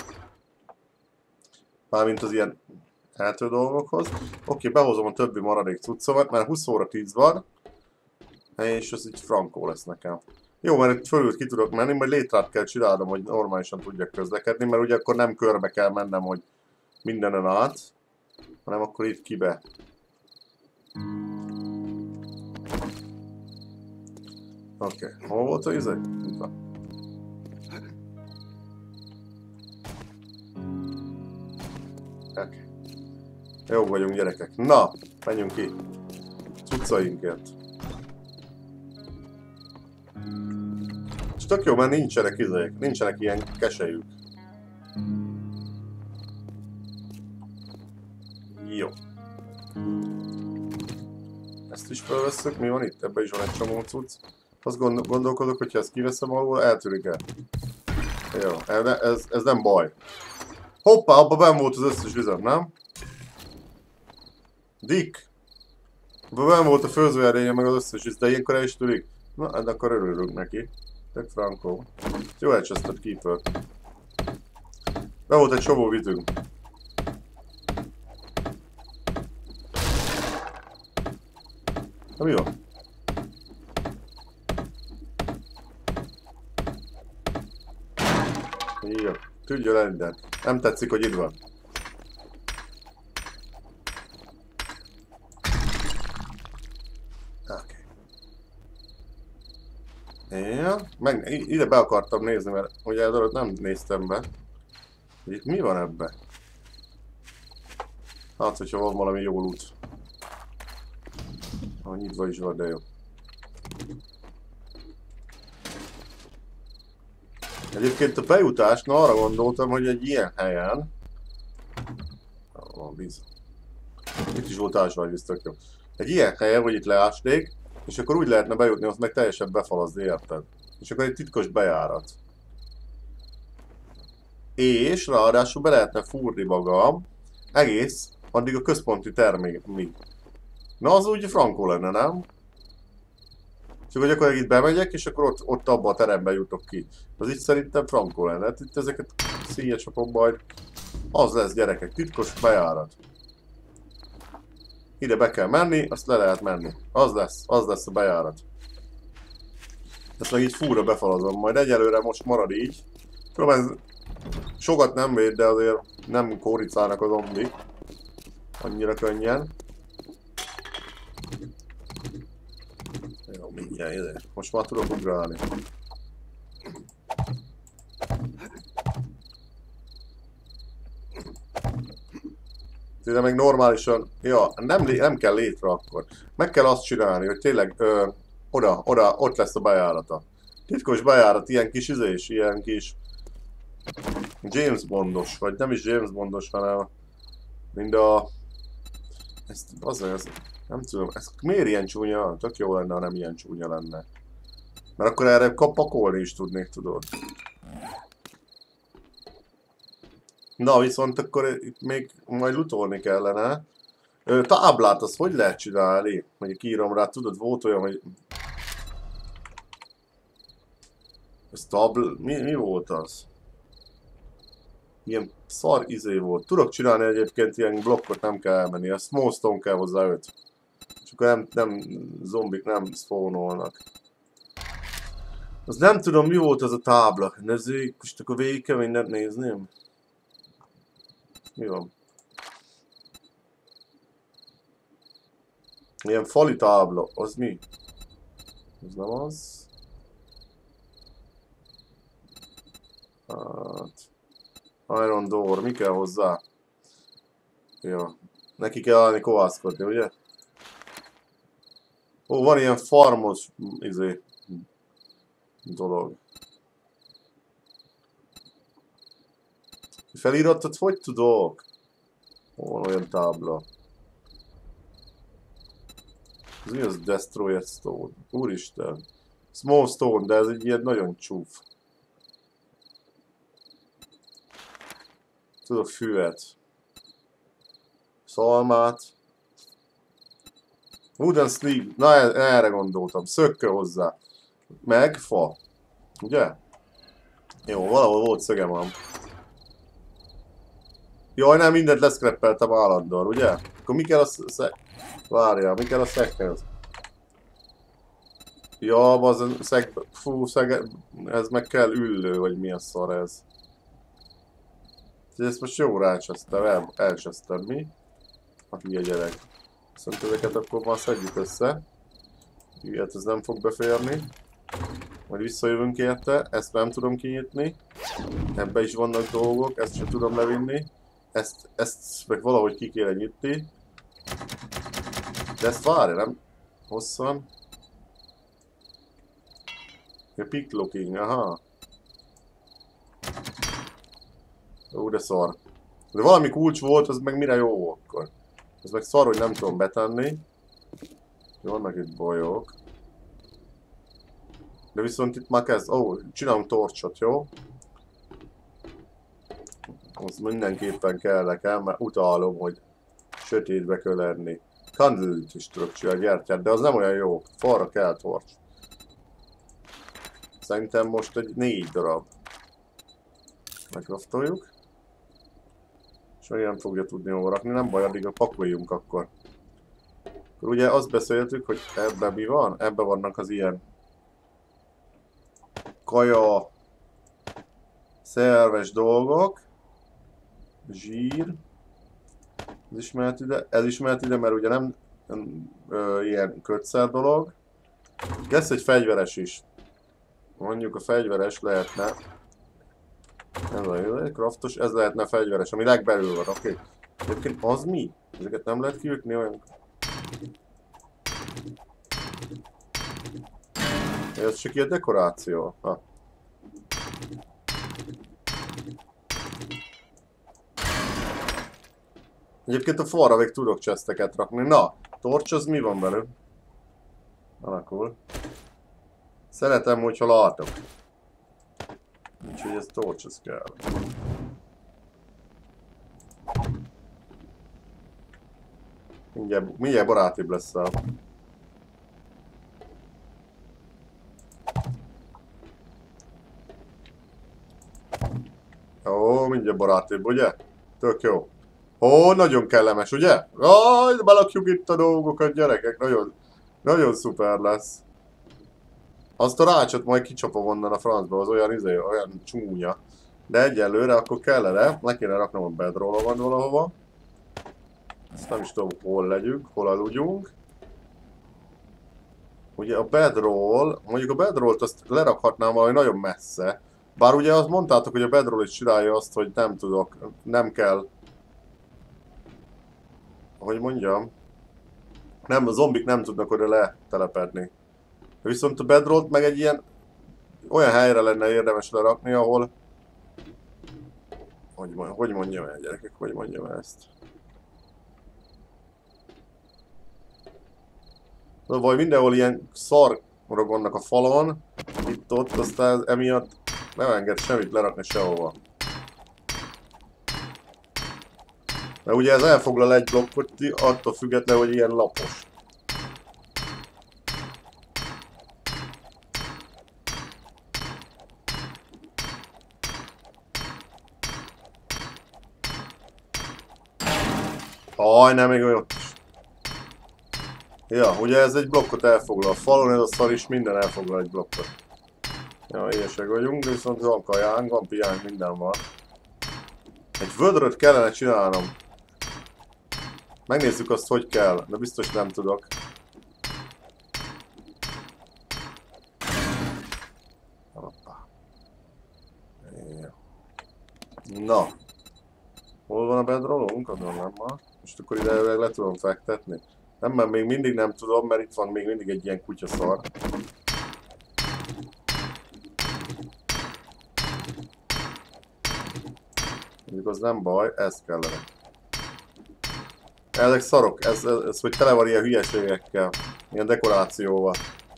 Mármint az ilyen eltő dolgokhoz. Oké, behozom a többi maradék cuccomat, mert húsz óra tíz van. És ez így frankó lesz nekem. Jó, mert itt fölül ki tudok menni, majd létrát kell csinálnom, hogy normálisan tudjak közlekedni, mert ugye akkor nem körbe kell mennem, hogy mindenen át, hanem akkor itt kibe. Oké, okay. Hol volt a izé? Itt van. Okay. Jó vagyunk, gyerekek. Na, menjünk ki. Cuccainkért. És tök jó, mert nincsenek izék, nincsenek ilyen keselyük. Jó. Ezt is felvesszük, mi van itt? Ebben is van egy csomó cucc. Azt gondol gondolkodok, hogyha ezt kiveszem alól, eltűnik el. Jó, ez, ez nem baj. Hoppá, abban benn volt az összes vizem, nem? Dick! Abban benn volt a főzőerénye meg az összes víz, de ilyenkor el is tűnik. Na, de akkor örülünk neki. Tök frankó. Jó elcsesztett Keeper. Be volt egy csomó vízünk. Na mi van? Jó, tudja lenni, de nem tetszik, hogy itt van. Oké. Okay. Ja, meg ide be akartam nézni, mert ugye ez alatt nem néztem be. Itt mi van ebbe? Hát, hogyha van valami jó loot. Ah, nyitva is van, de jó. Egyébként a bejutás, na arra gondoltam, hogy egy ilyen helyen... Van víz. Itt is volt ásványvíz, tök jó. Egy ilyen helyen, hogy itt leásnék, és akkor úgy lehetne bejutni, azt meg teljesen befalazni, érted? És akkor egy titkos bejárat. És ráadásul be lehetne fúrni magam egész addig a központi termékig. Na az úgy frankó lenne, nem? És akkor gyakorlatilag itt bemegyek, és akkor ott, ott abban a teremben jutok ki. Az itt szerintem frankó lenne. Hát itt ezeket szíjacsapom majd. Az lesz, gyerekek, titkos bejárat. Ide be kell menni, azt le lehet menni. Az lesz, az lesz a bejárat. Ezt meg így fúra befalazom. Majd egyelőre most marad így. Tudom, ez sokat nem véd, de azért nem kóricálnak a zombik. Annyira könnyen. Jó, mindjárt ide. Most már tudok ugrálni. Ide meg normálisan... Ja, nem, nem kell létre akkor. Meg kell azt csinálni, hogy tényleg ö, oda, oda, ott lesz a bejárata. Titkos bejárat, ilyen kis izés, ilyen kis... James Bondos, vagy nem is James Bondos, hanem... Mind a... Ezt, az, ez, nem tudom, ez miért ilyen csúnya? Tök jó lenne, ha nem ilyen csúnya lenne. Mert akkor erre kapakolni is tudnék, tudod. Na, viszont akkor itt még majd lutolni kellene. Ö, táblát, azt hogy lehet csinálni? Mondjuk írom rá, tudod, volt olyan, hogy... Ez tabl... Mi, mi volt az? Ilyen szar izé volt. Tudok csinálni egyébként ilyen blokkot, nem kell elmenni. A small stone kell hozzá öt. És akkor nem, nem zombik nem spawnolnak. Az nem tudom, mi volt az a tábla. Nézzük, most akkor végig kell mindent nézném. Mi van? Ilyen fali tábla. Az mi? Ez nem az. Hát... Iron door, mi kell hozzá? Jó. Neki kell állni kovászkodni, ugye? Ó, van ilyen farmos izé, dolog. Feliratot hogy tudok? Ó, van olyan tábla. Ez mi az Destroyed Stone? Úristen. Small Stone, de ez egy ilyen nagyon csúf. Tudok füvet. Szalmát. Wooden sleeve. Na, erre gondoltam. Szökkö hozzá. Meg fa. Ugye? Jó, valahol volt szögem ám. Jaj, nem, mindent leszkreppeltem állandóan, ugye? Akkor mi kell a szeg... Várjál, mi kell a szeghez? Ja, az szeg... Fú, szeg... Ez meg kell üllő, vagy mi a szar ez. Ezt most jó rácsesztem, el, elcsesztem, mi? Hát hülye gyerek. Viszont ezeket akkor már szedjük össze. Ilyet ez nem fog beférni. Majd visszajövünk érte, ezt nem tudom kinyitni. Ebben is vannak dolgok, ezt sem tudom levinni. Ezt, ezt meg valahogy ki kéne nyitni. De ezt várja, nem? Hosszan. A pick looking, aha. Ó, de szar. De valami kulcs volt, az meg mire jó akkor? Ez meg szar, hogy nem tudom betenni. Vannak itt bajok. De viszont itt már kezd... Ó, oh, csinálunk torcsot, jó? Az mindenképpen kell nekem, mert utálom, hogy sötétbe kell lenni. Candle-t is tudok csinálni, gyertyát, de az nem olyan jó. Falra kell torcs. Szerintem most egy négy darab. Megraftoljuk. És olyan nem fogja tudni hova rakni, nem baj, addig a pakoljunk akkor. Akkor ugye azt beszéltük, hogy ebben mi van? Ebben vannak az ilyen kaja, szerves dolgok. Zsír. Ez is mehet ide, ez is mehet ide, mert ugye nem, nem ö, ilyen kötszer dolog. Lesz egy fegyveres is. Mondjuk a fegyveres lehetne. Ez a jó, craftos, ez lehetne fegyveres, ami legbelül van, oké. Okay. Egyébként az mi? Ezeket nem lehet kiütni olyan? Ez csak ilyen dekoráció. Ha. Egyébként a falra még tudok chesteket rakni. Na, torcs az mi van belőle? Alakul. Szeretem, hogyha látok. Úgyhogy ez torcs, ez kell. Mindjárt, mindjárt barátibb lesz a... Ó, mindjárt barátébb, ugye? Tök jó. Ó, nagyon kellemes, ugye? Aj, belakjuk itt a dolgokat, gyerekek. Nagyon, nagyon szuper lesz. Azt a rácsot majd kicsapom onnan a francba, az olyan izé, olyan csúnya. De egyelőre akkor kellene, le kéne raknom a bedroll-on valahova. Ezt nem is tudom, hol legyünk, hol aludjunk. Ugye a bedroll, mondjuk a bedrollt azt lerakhatnám valami nagyon messze. Bár ugye azt mondtátok, hogy a bedroll is csinálja azt, hogy nem tudok, nem kell. Hogy mondjam? Nem, a zombik nem tudnak oda letelepedni. Viszont a bedrollt meg egy ilyen olyan helyre lenne érdemes lerakni, ahol... Hogy, hogy mondjam el, gyerekek, hogy mondjam el ezt? Vagy mindenhol ilyen szarok vannak a falon, itt-ott, aztán emiatt nem enged semmit lerakni sehova. Mert ugye ez elfoglal egy blokkot, attól függetlenül, hogy ilyen lapos. Aj, nem, még olyan is. Ja, ugye ez egy blokkot elfoglal. A falon ez a szar is minden elfoglal egy blokkot. Ja, éhesek vagyunk, viszont van kajánk, van piánk, minden van. Egy vödröt kellene csinálnom. Megnézzük azt, hogy kell, de biztos nem tudok. Na. Hol van a bedrollunk? Azon nem van. Most akkor ide le tudom fektetni. Nem, mert még mindig nem tudom, mert itt van még mindig egy ilyen kutyaszar. Mondjuk az nem baj, ez kellene. Ezek szarok, ez, ez, ez hogy tele van ilyen hülyeségekkel, ilyen dekorációval.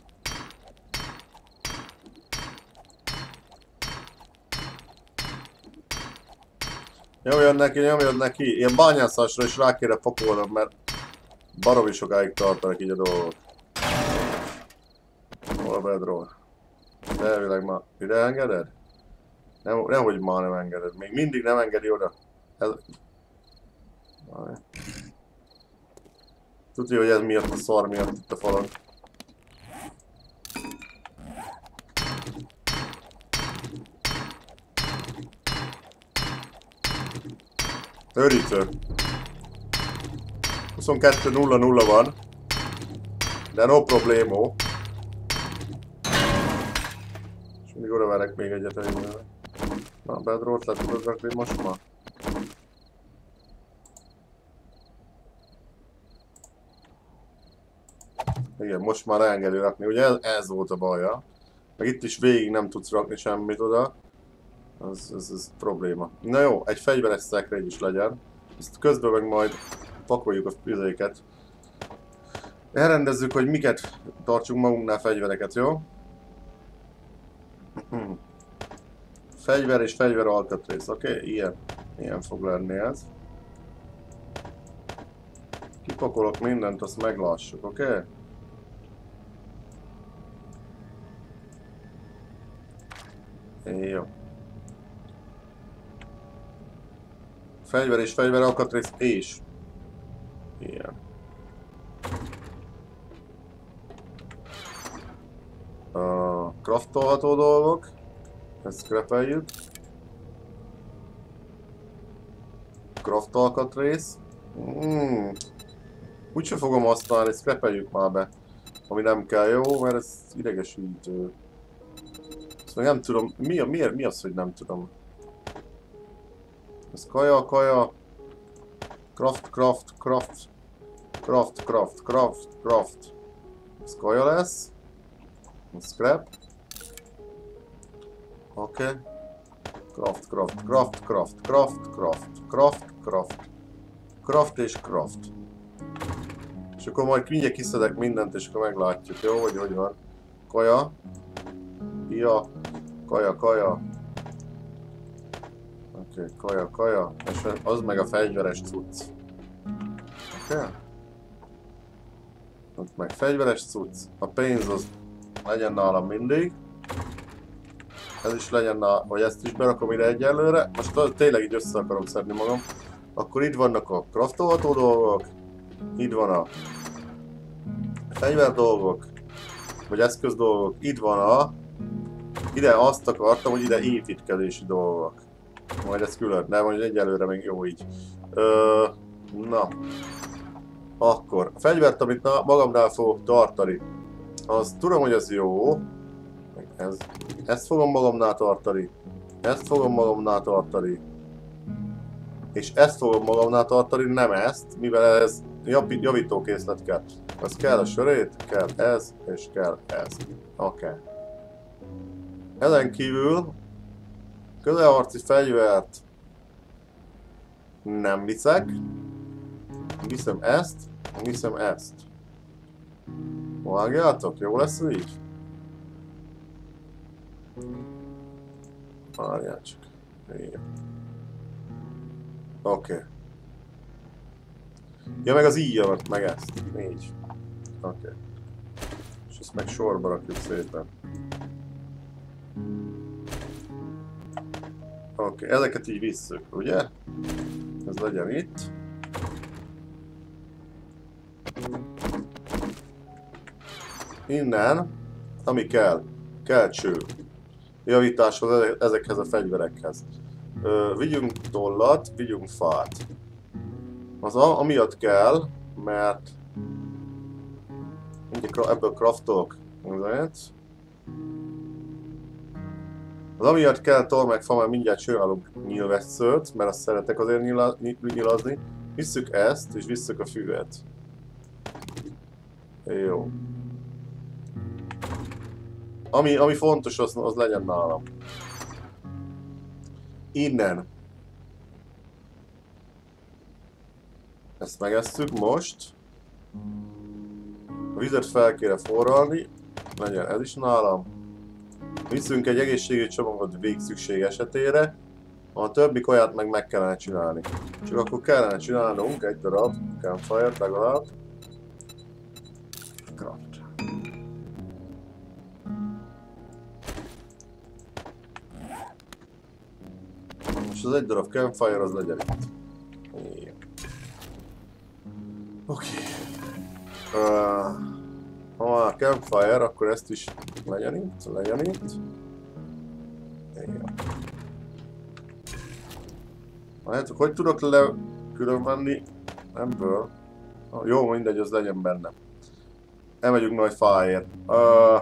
Nyomjon neki, nyomjon neki, ilyen bányászásra is rá kéne pakolnom, mert baromi sokáig tartanak így a dolgok. Hol a bedroll? De elvileg ma ide engeded? Nem, nehogy már nem engeded, még mindig nem engedi oda. Ez... Tudja, hogy ez miatt a szar miatt itt a falon. Örítő. huszonkettő nulla nulla van. De no problémó. És mindig oda verek még egyet egyet. Na, bedrollt le tudod rakni most már? Igen, most már elengedi rakni, ugye ez, ez volt a baja. Meg itt is végig nem tudsz rakni semmit oda. Ez, ez, ez probléma. Na jó, egy fegyveres szekrény is legyen. Ezt közben meg majd pakoljuk a fizéket. Elrendezzük, hogy miket tartsunk magunknál fegyvereket, jó? Fegyver és fegyver alkatrész, oké? Okay? Ilyen. Ilyen fog lenni ez. Kipakolok mindent, azt meglássuk, oké? Okay? Jó. Fegyver és fegyver alkatrész és. Ilyen. A craftolható dolgok. Ezt scrapeljük. Craft alkatrész. Mm. Úgyse fogom használni, scrapeljük már be. Ami nem kell, jó? Mert ez idegesítő. Ezt meg nem tudom, mi, a, miért, mi az, hogy nem tudom? Ez kaja, kaja. Craft, craft, craft. Craft, craft, craft, craft. Ez kaja lesz. Scrap. Oké. Okay. Craft, craft, craft, craft, craft, craft, craft, craft. Craft és craft. És akkor majd mindjárt kiszedek mindent, és akkor meglátjuk, jó? Hogy hogy van. Kaja. Pia. Kaja, kaja. Oké, okay, kaja, kaja. És az meg a fegyveres cucc. Oké? Okay. Ott meg fegyveres cucc. A pénz az legyen nálam mindig. Ez is legyen, a, vagy ezt is berakom ide egyelőre. Most tényleg így össze akarom szedni magam. Akkor itt vannak a craftolható dolgok. Itt van a fegyver dolgok. Vagy eszköz dolgok. Itt van a... Ide azt akartam, hogy ide építkezési dolgok. Majd ez külön, de majd egyelőre még jó így. Ö, na. Akkor, a fegyvert, amit na, magamnál fogok tartani, az tudom, hogy ez jó. Ez, ezt fogom magamnál tartani. Ezt fogom magamnál tartani. És ezt fogom magamnál tartani, nem ezt, mivel ez javítókészlet kell. Az kell a sörét, kell ez, és kell ez. Oké. Okay. Ezen kívül közelharci fegyvert nem viszek. Viszem ezt, viszem ezt. Vágjátok? Jó lesz így? Várjál csak. Igen. Oké. Okay. Ja, meg az íjamat, meg ezt. Így. Oké. Okay. És ezt meg sorba rakjuk szépen. Oké, okay. Ezeket így visszük, ugye? Ez legyen itt. Innen, ami kell, kell cső. Javításhoz ezekhez a fegyverekhez. Ö, vigyünk tollat, vigyünk fát. Az a, amiatt kell, mert ebből craftolok. Az amiatt kell toll meg fa, mert mindjárt csinálunk nyilvesszőt, mert azt szeretek azért nyila, nyilazni. Visszük ezt, és visszük a füvet. Jó. Ami, ami fontos, az, az legyen nálam. Innen. Ezt megesszük most. A vizet fel kéne forralni. Legyen ez is nálam. Viszünk egy egészségügyi csomagot végszükség esetére. A többi kaját meg meg kellene csinálni. Csak akkor kellene csinálnunk egy darab campfire-t legalább. Craft. Most az egy darab campfire az legyen itt. Oké. Okay. Uh, ha már campfire, akkor ezt is legyen itt, legyen itt. Igen. Látjátok, hogy tudok le külön venni ebből? Oh, jó, mindegy, az legyen benne. Elmegyünk majd fáért. Uh,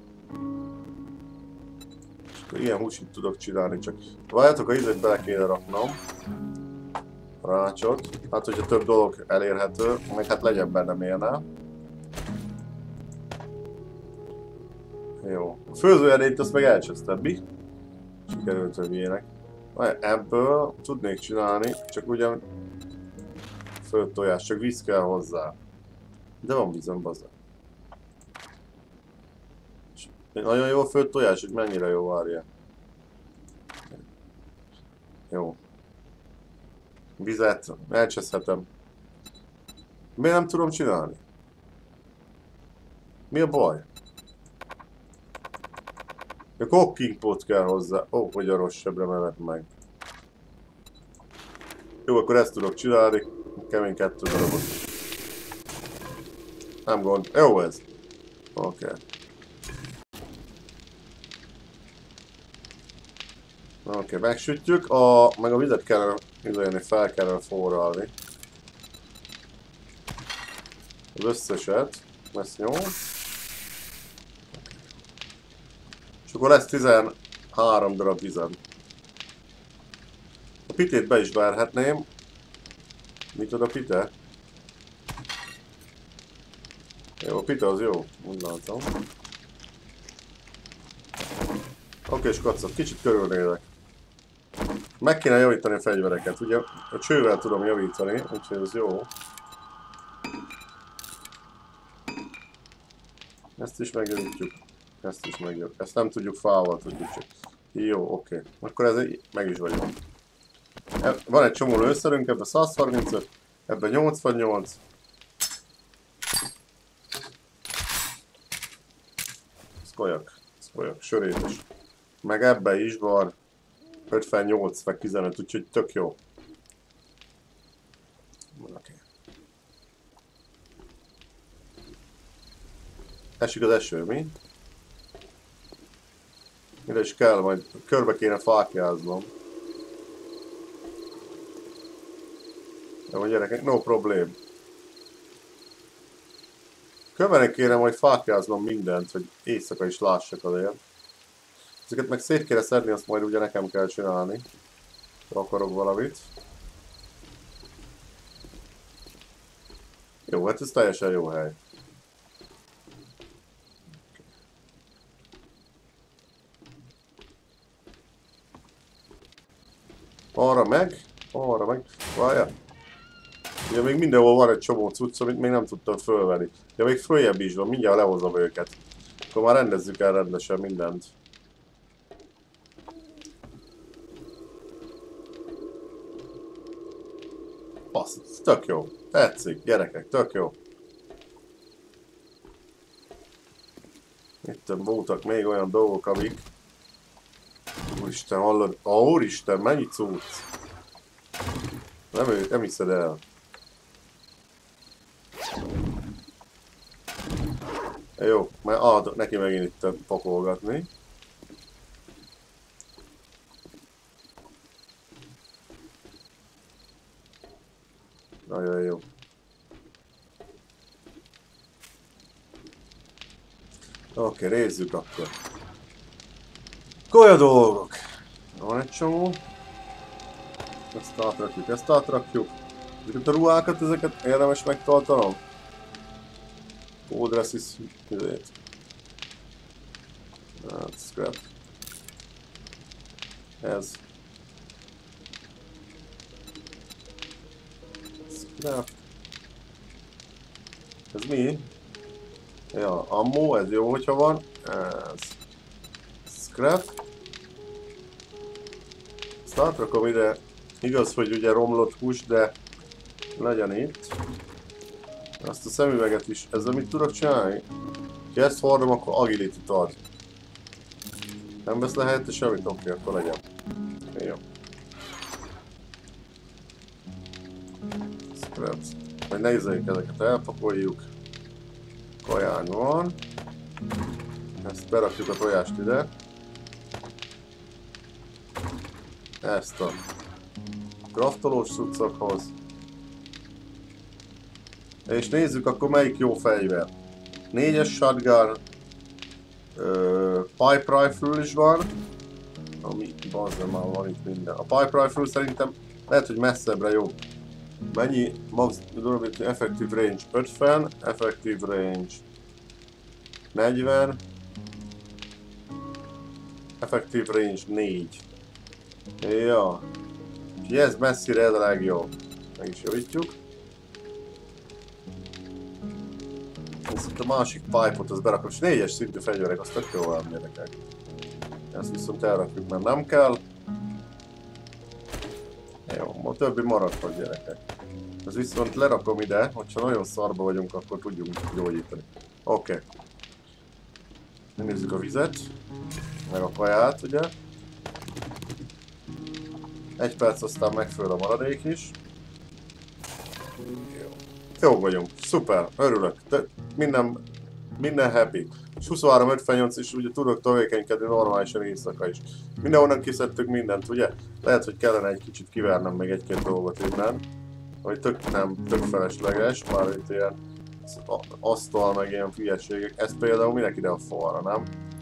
és akkor ilyen húsit tudok csinálni, csak várjátok, a ízét bele kéne raknom. Rácsot. Hát, hogyha több dolog elérhető, meg hát legyen benne, miért ne? Jó. A főzőerényt azt meg elcsesztem, mi? Sikerült, hogy ilyenek. Ebből tudnék csinálni, csak ugyan föld tojás, csak víz kell hozzá. De van vízem, bazdmeg. Nagyon jó a föld tojás, hogy mennyire jó, várja. Jó. Vizet elcseszhetem. Miért nem tudom csinálni? Mi a baj? A cooking pot kell hozzá. Ó, oh, hogy a rossz sebbre menet meg. Jó, akkor ezt tudok csinálni. Kemény kettő darabot. Nem gond. Jó ez. Oké. Okay. Oké, okay, megsütjük. A, meg a vizet kellene, izolni, fel kellene forralni. Az összeset. Lesz jó. És akkor lesz tizenhárom darab vizem. A pitét be is verhetném. Mit ad a pite? Jó, a pite az jó. Úgy látom. Oké, és kacok, kicsit körülnézek. Meg kéne javítani a fegyvereket, ugye a csővel tudom javítani, úgyhogy ez jó. Ezt is megjavítjuk, ezt is megjavítjuk. Ezt nem tudjuk fával, tudjuk csak. Jó, oké. Akkor ez meg is vagyunk. Van egy csomó lőszerünk, ebben száz harmincöt, ebben nyolcvannyolc. Ez kajak, ez kajak, sörétes. Meg ebbe is van ötvennyolc meg tizenöt, úgyhogy tök jó. Okay. Esik az eső, mi? Mire is kell, majd körbe kéne fákjáznom. De a gyerekek, no problém. Körbe kéne majd fákjáznom mindent, hogy éjszaka is lássak azért. Ezeket meg szét kéne szedni, azt majd ugye nekem kell csinálni. Ha akarok valamit. Jó, hát ez teljesen jó hely. Arra meg, arra meg, várjál. Ugye még mindenhol van egy csomó cucc, amit még nem tudtam fölvenni. Ja, még följebb is van, mindjárt lehozom őket. Akkor már rendezzük el rendesen mindent. Passz, tök jó. Tetszik, gyerekek, tök jó. Itt voltak még olyan dolgok, amik... Úristen, hallod? Ó, úristen, mennyi cucc! Nem, nem hiszed el. Jó, mert adok neki megint itt pakolgatni. Nagyon jó. Oké, okay, nézzük akkor. Olyan dolgok. Van egy csomó. Ezt átrakjuk, ezt átrakjuk. Ezeket a ruhákat, ezeket érdemes megtartanom. Old is izét. Hát, scrap. Ez. Scrap. Ez mi? Ja, ammo, ez jó, hogyha van. Ez. Scrap. Ezt átrakom ide. Igaz, hogy ugye romlott hús, de legyen itt. Azt a szemüveget is. Ezzel mit tudok csinálni? Ha ezt hordom, akkor agility-t ad. Nem vesz le helyette semmit? Oké, akkor legyen. Jó. Scraps. Majd ne izéljük ezeket, elpakoljuk. Kajány van. Ezt berakjuk a tojást ide. Ezt a kraftolós cuccokhoz. És nézzük akkor melyik jó fegyver. négyes shotgun, ö, pipe rifle is van. Ami bazdmeg már van itt minden. A pipe rifle szerintem lehet, hogy messzebbre jobb. Mennyi max durability effective range? ötven, effective range negyven, effective range négy. Ja. Úgyhogy ez messzire ez a legjobb. Meg is javítjuk. Ezt a másik pipe-ot az berakom, és négyes szintű fegyverek, az tök jól van, gyerekek. Ezt viszont elrakjuk, mert nem kell. Jó, a többi maradhat, gyerekek. Ez viszont lerakom ide, hogyha nagyon szarba vagyunk, akkor tudjunk gyógyítani. Oké. Okay. Megnézzük a vizet, meg a kaját, ugye. Egy perc, aztán megföl a maradék is. Jó. Jó vagyunk, szuper, örülök. De minden, minden happy. És huszonhárom ötvennyolc is ugye tudok tevékenykedni normálisan éjszaka is. Mindenhonnan kiszedtük mindent, ugye? Lehet, hogy kellene egy kicsit kivernem még egy-két dolgot innen. Vagy tök nem, tök felesleges, már itt ilyen asztal, meg ilyen hülyeségek. Ez például minek ide a falra, nem?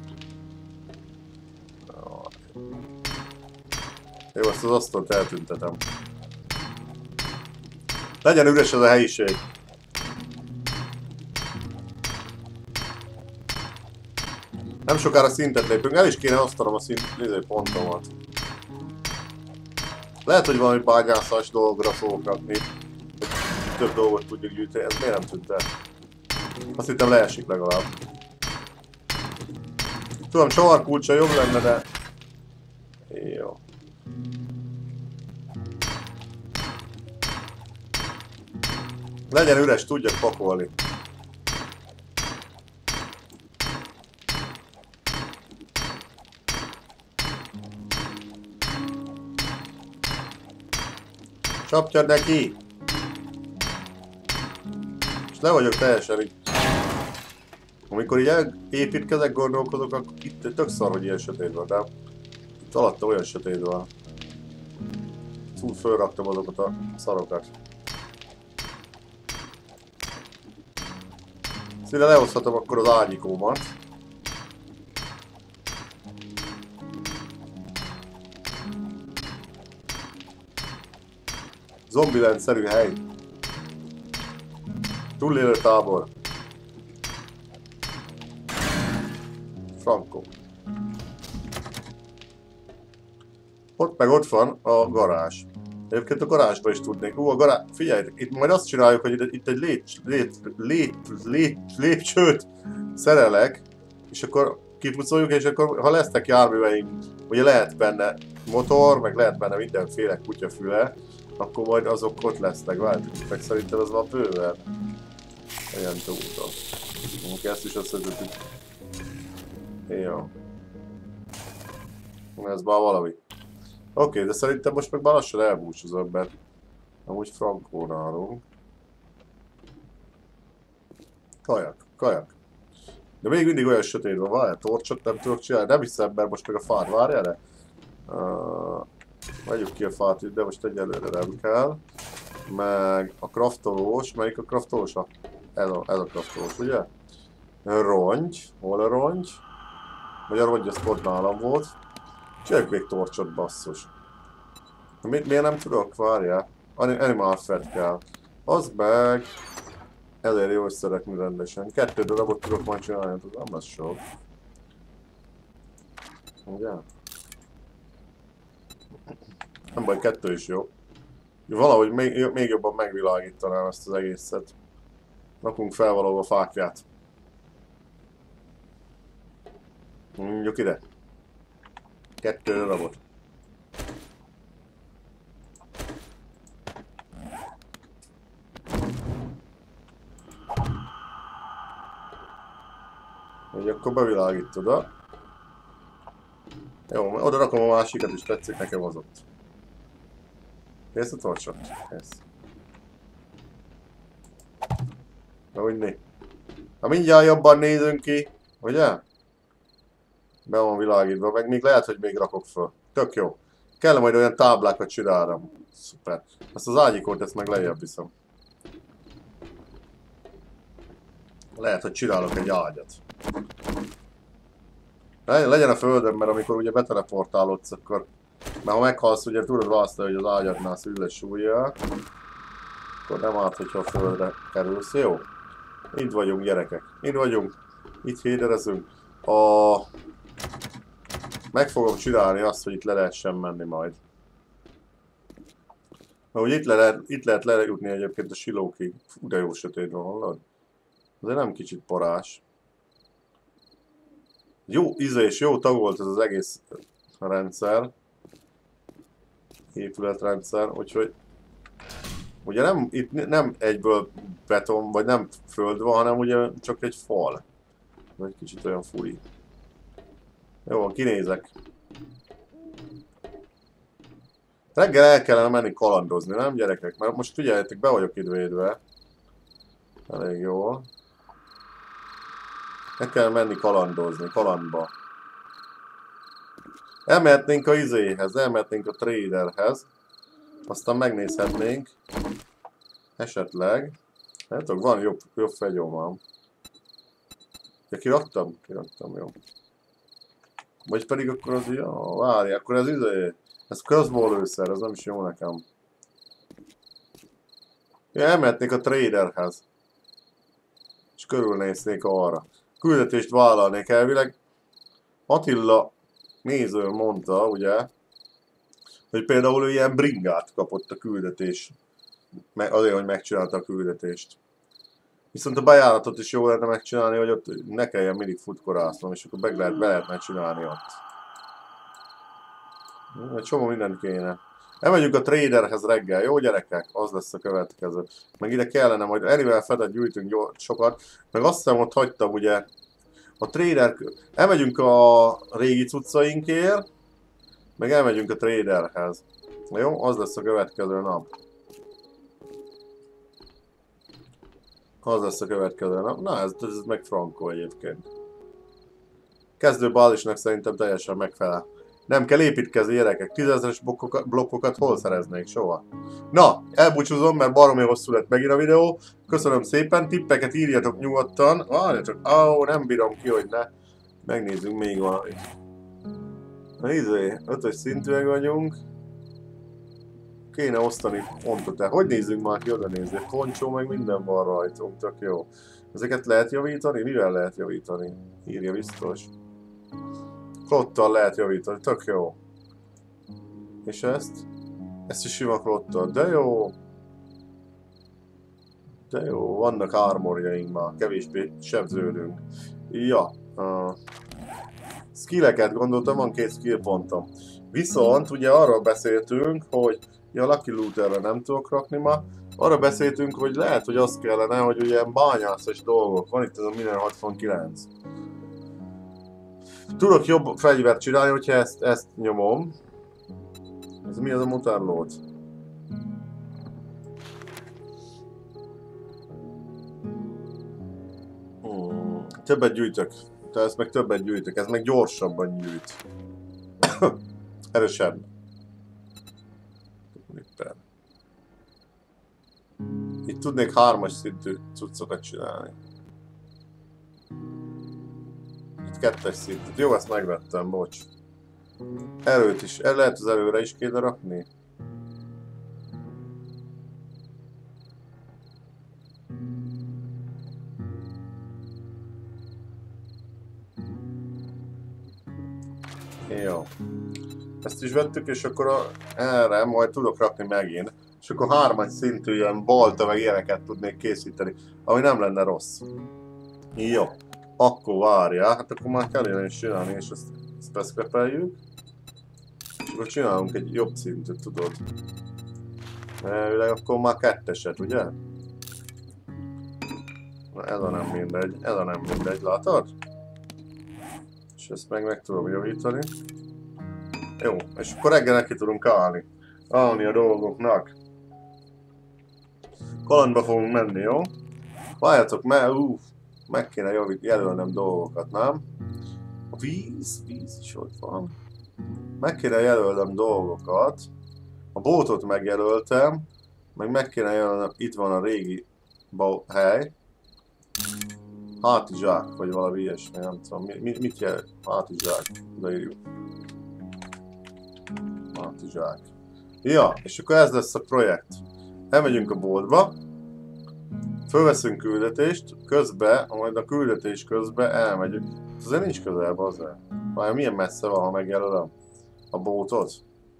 Jó, ezt az asztalt eltüntetem. Legyen üres ez a helyiség. Nem sokára szintet lépünk, el is kéne osztanom a szint pontomat. Lehet, hogy valami bányászás dolgra fogok rakni. Több dolgot tudjuk gyűjteni, ez miért nem tűnt el? Azt hittem leesik legalább. Tudom, csavarkulcsa jobb lenne, de... Jó. Legyen üres, tudjak pakolni. Csapjad neki! És le vagyok teljesen így. Amikor így építkezek, gondolkozok, akkor itt tök szar, hogy ilyen sötét van, de itt alatta olyan sötét van. Túl fölraktam azokat a szarokat. Szinte lehozhatom akkor az árnyikómat. Zombiland-szerű hely. Túlélő tábor. Franco. Ott meg ott van a garázs. Egyébként a garázsba is tudnék. Ú, a garázs... Figyelj, itt majd azt csináljuk, hogy itt egy lép, lép, lép, lép, lépcsőt szerelek, és akkor kipucoljuk, és akkor ha lesznek járműveink, ugye lehet benne motor, meg lehet benne mindenféle kutyafüle, akkor majd azok ott lesznek, változik. Szerintem ez van bőven. Olyan túlta. Ezt is összetöttük. Jó. Ez már valami. Oké, okay, de szerintem most meg már lassan elbúcsúzom, mert amúgy Frankó nálunk. Kajak, kajak. De még mindig olyan sötét van, várjál, torcsot nem tudok csinálni, nem hiszem, mert most meg a fát várjál le. Uh, vegyük ki a fát itt, de most egyelőre nem kell. Meg a kraftolós, melyik a kraftolós? Ez a, ez a kraftolós, ugye? Rongy, hol a rongy? Vagy a rongy az pont nálam volt. Csináljuk még torcsot, basszus. Mi, miért nem tudok? Várjál. Animal fat kell. Az meg... Ezért jó összerekni rendesen. Kettő darabot tudok majd csinálni, az nem lesz sok. Ugye? Nem baj, kettő is jó. Valahogy még, még jobban megvilágítanám ezt az egészet. Rakunk fel valahol fákját. Mondjuk ide. Kettő darabot. Úgy akkor bevilágít oda. Jó, oda rakom a másikat is, tetszik nekem az ott. Kész a torcsot? Kész. Na úgy né. Ha mindjárt jobban nézünk ki, ugye? Be van világítva, meg még lehet, hogy még rakok föl. Tök jó. Kell majd olyan táblákat csinálnom. Szuper. Ezt az ágyikót, ezt meg lejjebb viszem. Lehet, hogy csinálok egy ágyat. Legyen a földön, mert amikor ugye beteleportálodsz, akkor... Mert ha meghalsz, ugye tudod választani, hogy az ágyadnál szül és súlya. Akkor nem árt, hogyha a földre kerülsz. Jó? Itt vagyunk, gyerekek. Itt vagyunk. Itt héderezünk. A... Meg fogom csinálni azt, hogy itt le lehessen menni majd. Mert ugye itt, le lehet, itt lehet lejutni egyébként a silókig. Fú, de jó sötét van, hallod? De nem kicsit parás. Jó íze és jó tagolt ez az egész rendszer. Épületrendszer, úgyhogy... Ugye nem, itt nem egyből beton, vagy nem föld van, hanem ugye csak egy fal. Egy kicsit olyan furi. Jó van, kinézek. Reggel el kellene menni kalandozni, nem gyerekek? Mert most figyeljetek, be vagyok itt védve. Elég jól. El kell menni kalandozni, kalandba. Elmehetnénk a izéhez, elmehetnénk a traderhez. Aztán megnézhetnénk. Esetleg. Nem tudom, van jobb, jobb fegyomam. Ja, kiraktam? Kiraktam, jó. Vagy pedig akkor az, ja, várj, akkor ez izé. Ez crossbow lőszer, ez nem is jó nekem. Ja, elmehetnék a traderhez. És körülnéznék arra. Küldetést vállalnék elvileg. Attila néző mondta, ugye, hogy például ő ilyen bringát kapott a küldetés. Azért, hogy megcsinálta a küldetést. Viszont a bejáratot is jó lenne megcsinálni, hogy ott ne kelljen mindig futkorásznom, és akkor meg lehet, be lehetne csinálni ott. Egy csomó mindent kéne. Elmegyünk a traderhez reggel, jó gyerekek? Az lesz a következő. Meg ide kellene majd, enivel fedet gyűjtünk sokat, meg azt hiszem ott hagytam ugye a trader, elmegyünk a régi cuccainkért, meg elmegyünk a traderhez. Jó? Az lesz a következő nap. Az lesz a következő nap. Na, ez, ez meg frankó egyébként. Kezdő bázisnak szerintem teljesen megfelel. Nem kell építkezni, gyerekek. tízezeres blokkokat, blokkokat hol szereznék? Soha. Na, elbúcsúzom, mert baromi hosszú lett megint a videó. Köszönöm szépen, tippeket írjatok nyugodtan. Várjatok, ó, nem bírom ki, hogy ne. Megnézzünk még valamit. Na izé, ötös szintűek vagyunk. Kéne osztani pontot el. Hogy nézzünk már ki, oda nézzük. Koncsó meg minden van rajtunk, tök jó. Ezeket lehet javítani? Mivel lehet javítani? Írja biztos. Klottal lehet javítani, tök jó. És ezt? Ezt is sima klottal, de jó. De jó, vannak armorjaink már, kevésbé sebződünk. Ja. Uh, skilleket gondoltam, van két skill pontom. Viszont ugye arról beszéltünk, hogy ja, Lucky Looterre nem tudok rakni ma. Arra beszéltünk, hogy lehet, hogy az kellene, hogy ugye bányászos dolgok. Van itt ez a Miner hatvankilenc. Tudok jobb fegyvert csinálni, hogyha ezt, ezt nyomom. Ez mi az a mutárlód? Hmm, többet gyűjtök. De ezt meg többet gyűjtök. Ez meg gyorsabban gyűjt. Erősebb. Itt tudnék hármas szintű cuccokat csinálni. Itt kettes szintű. Jó, ezt megvettem, bocs. Erőt is. El lehet az erőre is kéne rakni? Jó. Ezt is vettük, és akkor a, erre majd tudok rakni megint. És akkor hármas szintű ilyen balta meg ilyeneket tudnék készíteni, ami nem lenne rossz. Jó. Akkor várja, hát akkor már kellene is csinálni, és ezt, ezt beszkrepeljük. És akkor csinálunk egy jobb szintet, tudod. Elvileg akkor már ketteset, ugye? Na ez a nem mindegy, ez a nem mindegy, látod? És ezt meg meg tudom javítani. Jó, és akkor reggel neki tudunk állni. Állni a dolgoknak. Kalandba fogunk menni, jó? Várjatok, mert uff, meg kéne javít, jelölnem dolgokat, nem? A víz, víz is ott van. Meg kéne jelölnem dolgokat. A bótot megjelöltem, meg meg kéne jelölnem, itt van a régi hely. Hátizsák, vagy valami ilyesmi, nem tudom. Mi, mit, mit jelent? Hátizsák, beírjuk. Hátizsák. Ja, és akkor ez lesz a projekt. Elmegyünk a boltba, fölveszünk küldetést, közben, majd a küldetés közben elmegyünk. Ez azért nincs közelben azért. Várj, milyen messze van, ha megjelölöm a bótot?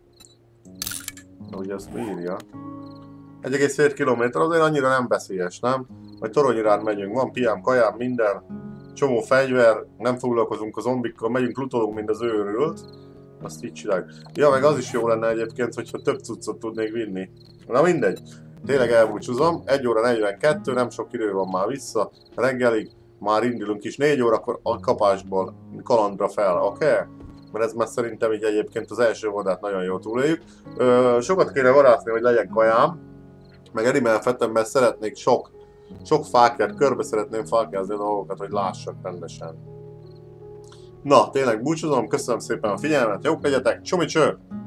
Ugye azt írja. egy egész hét kilométer, azért annyira nem veszélyes, nem? Majd Toronyirán megyünk, van piám, kajám, minden, csomó fegyver, nem foglalkozunk a zombikkal, megyünk, lutolunk, mint az őrült. Azt így csináljuk. Ja, meg az is jó lenne egyébként, hogyha több cuccot tudnék vinni. Na mindegy. Tényleg elbúcsúzom. egy óra negyvenkettő, nem sok idő van már vissza. Reggelig már indulunk is négy órakor a kapásból kalandra fel, oké? Okay? Mert ez már szerintem így egyébként az első oldalt nagyon jól túléljük. Ö, sokat kéne varázsni, hogy legyen kajám. Meg Erimelfettem, mert szeretnék sok, sok fákját, körbe szeretném fákjázni a dolgokat, hogy lássak rendesen. Na, tényleg búcsúzom, köszönöm szépen a figyelmet, jók legyetek, csomi cső!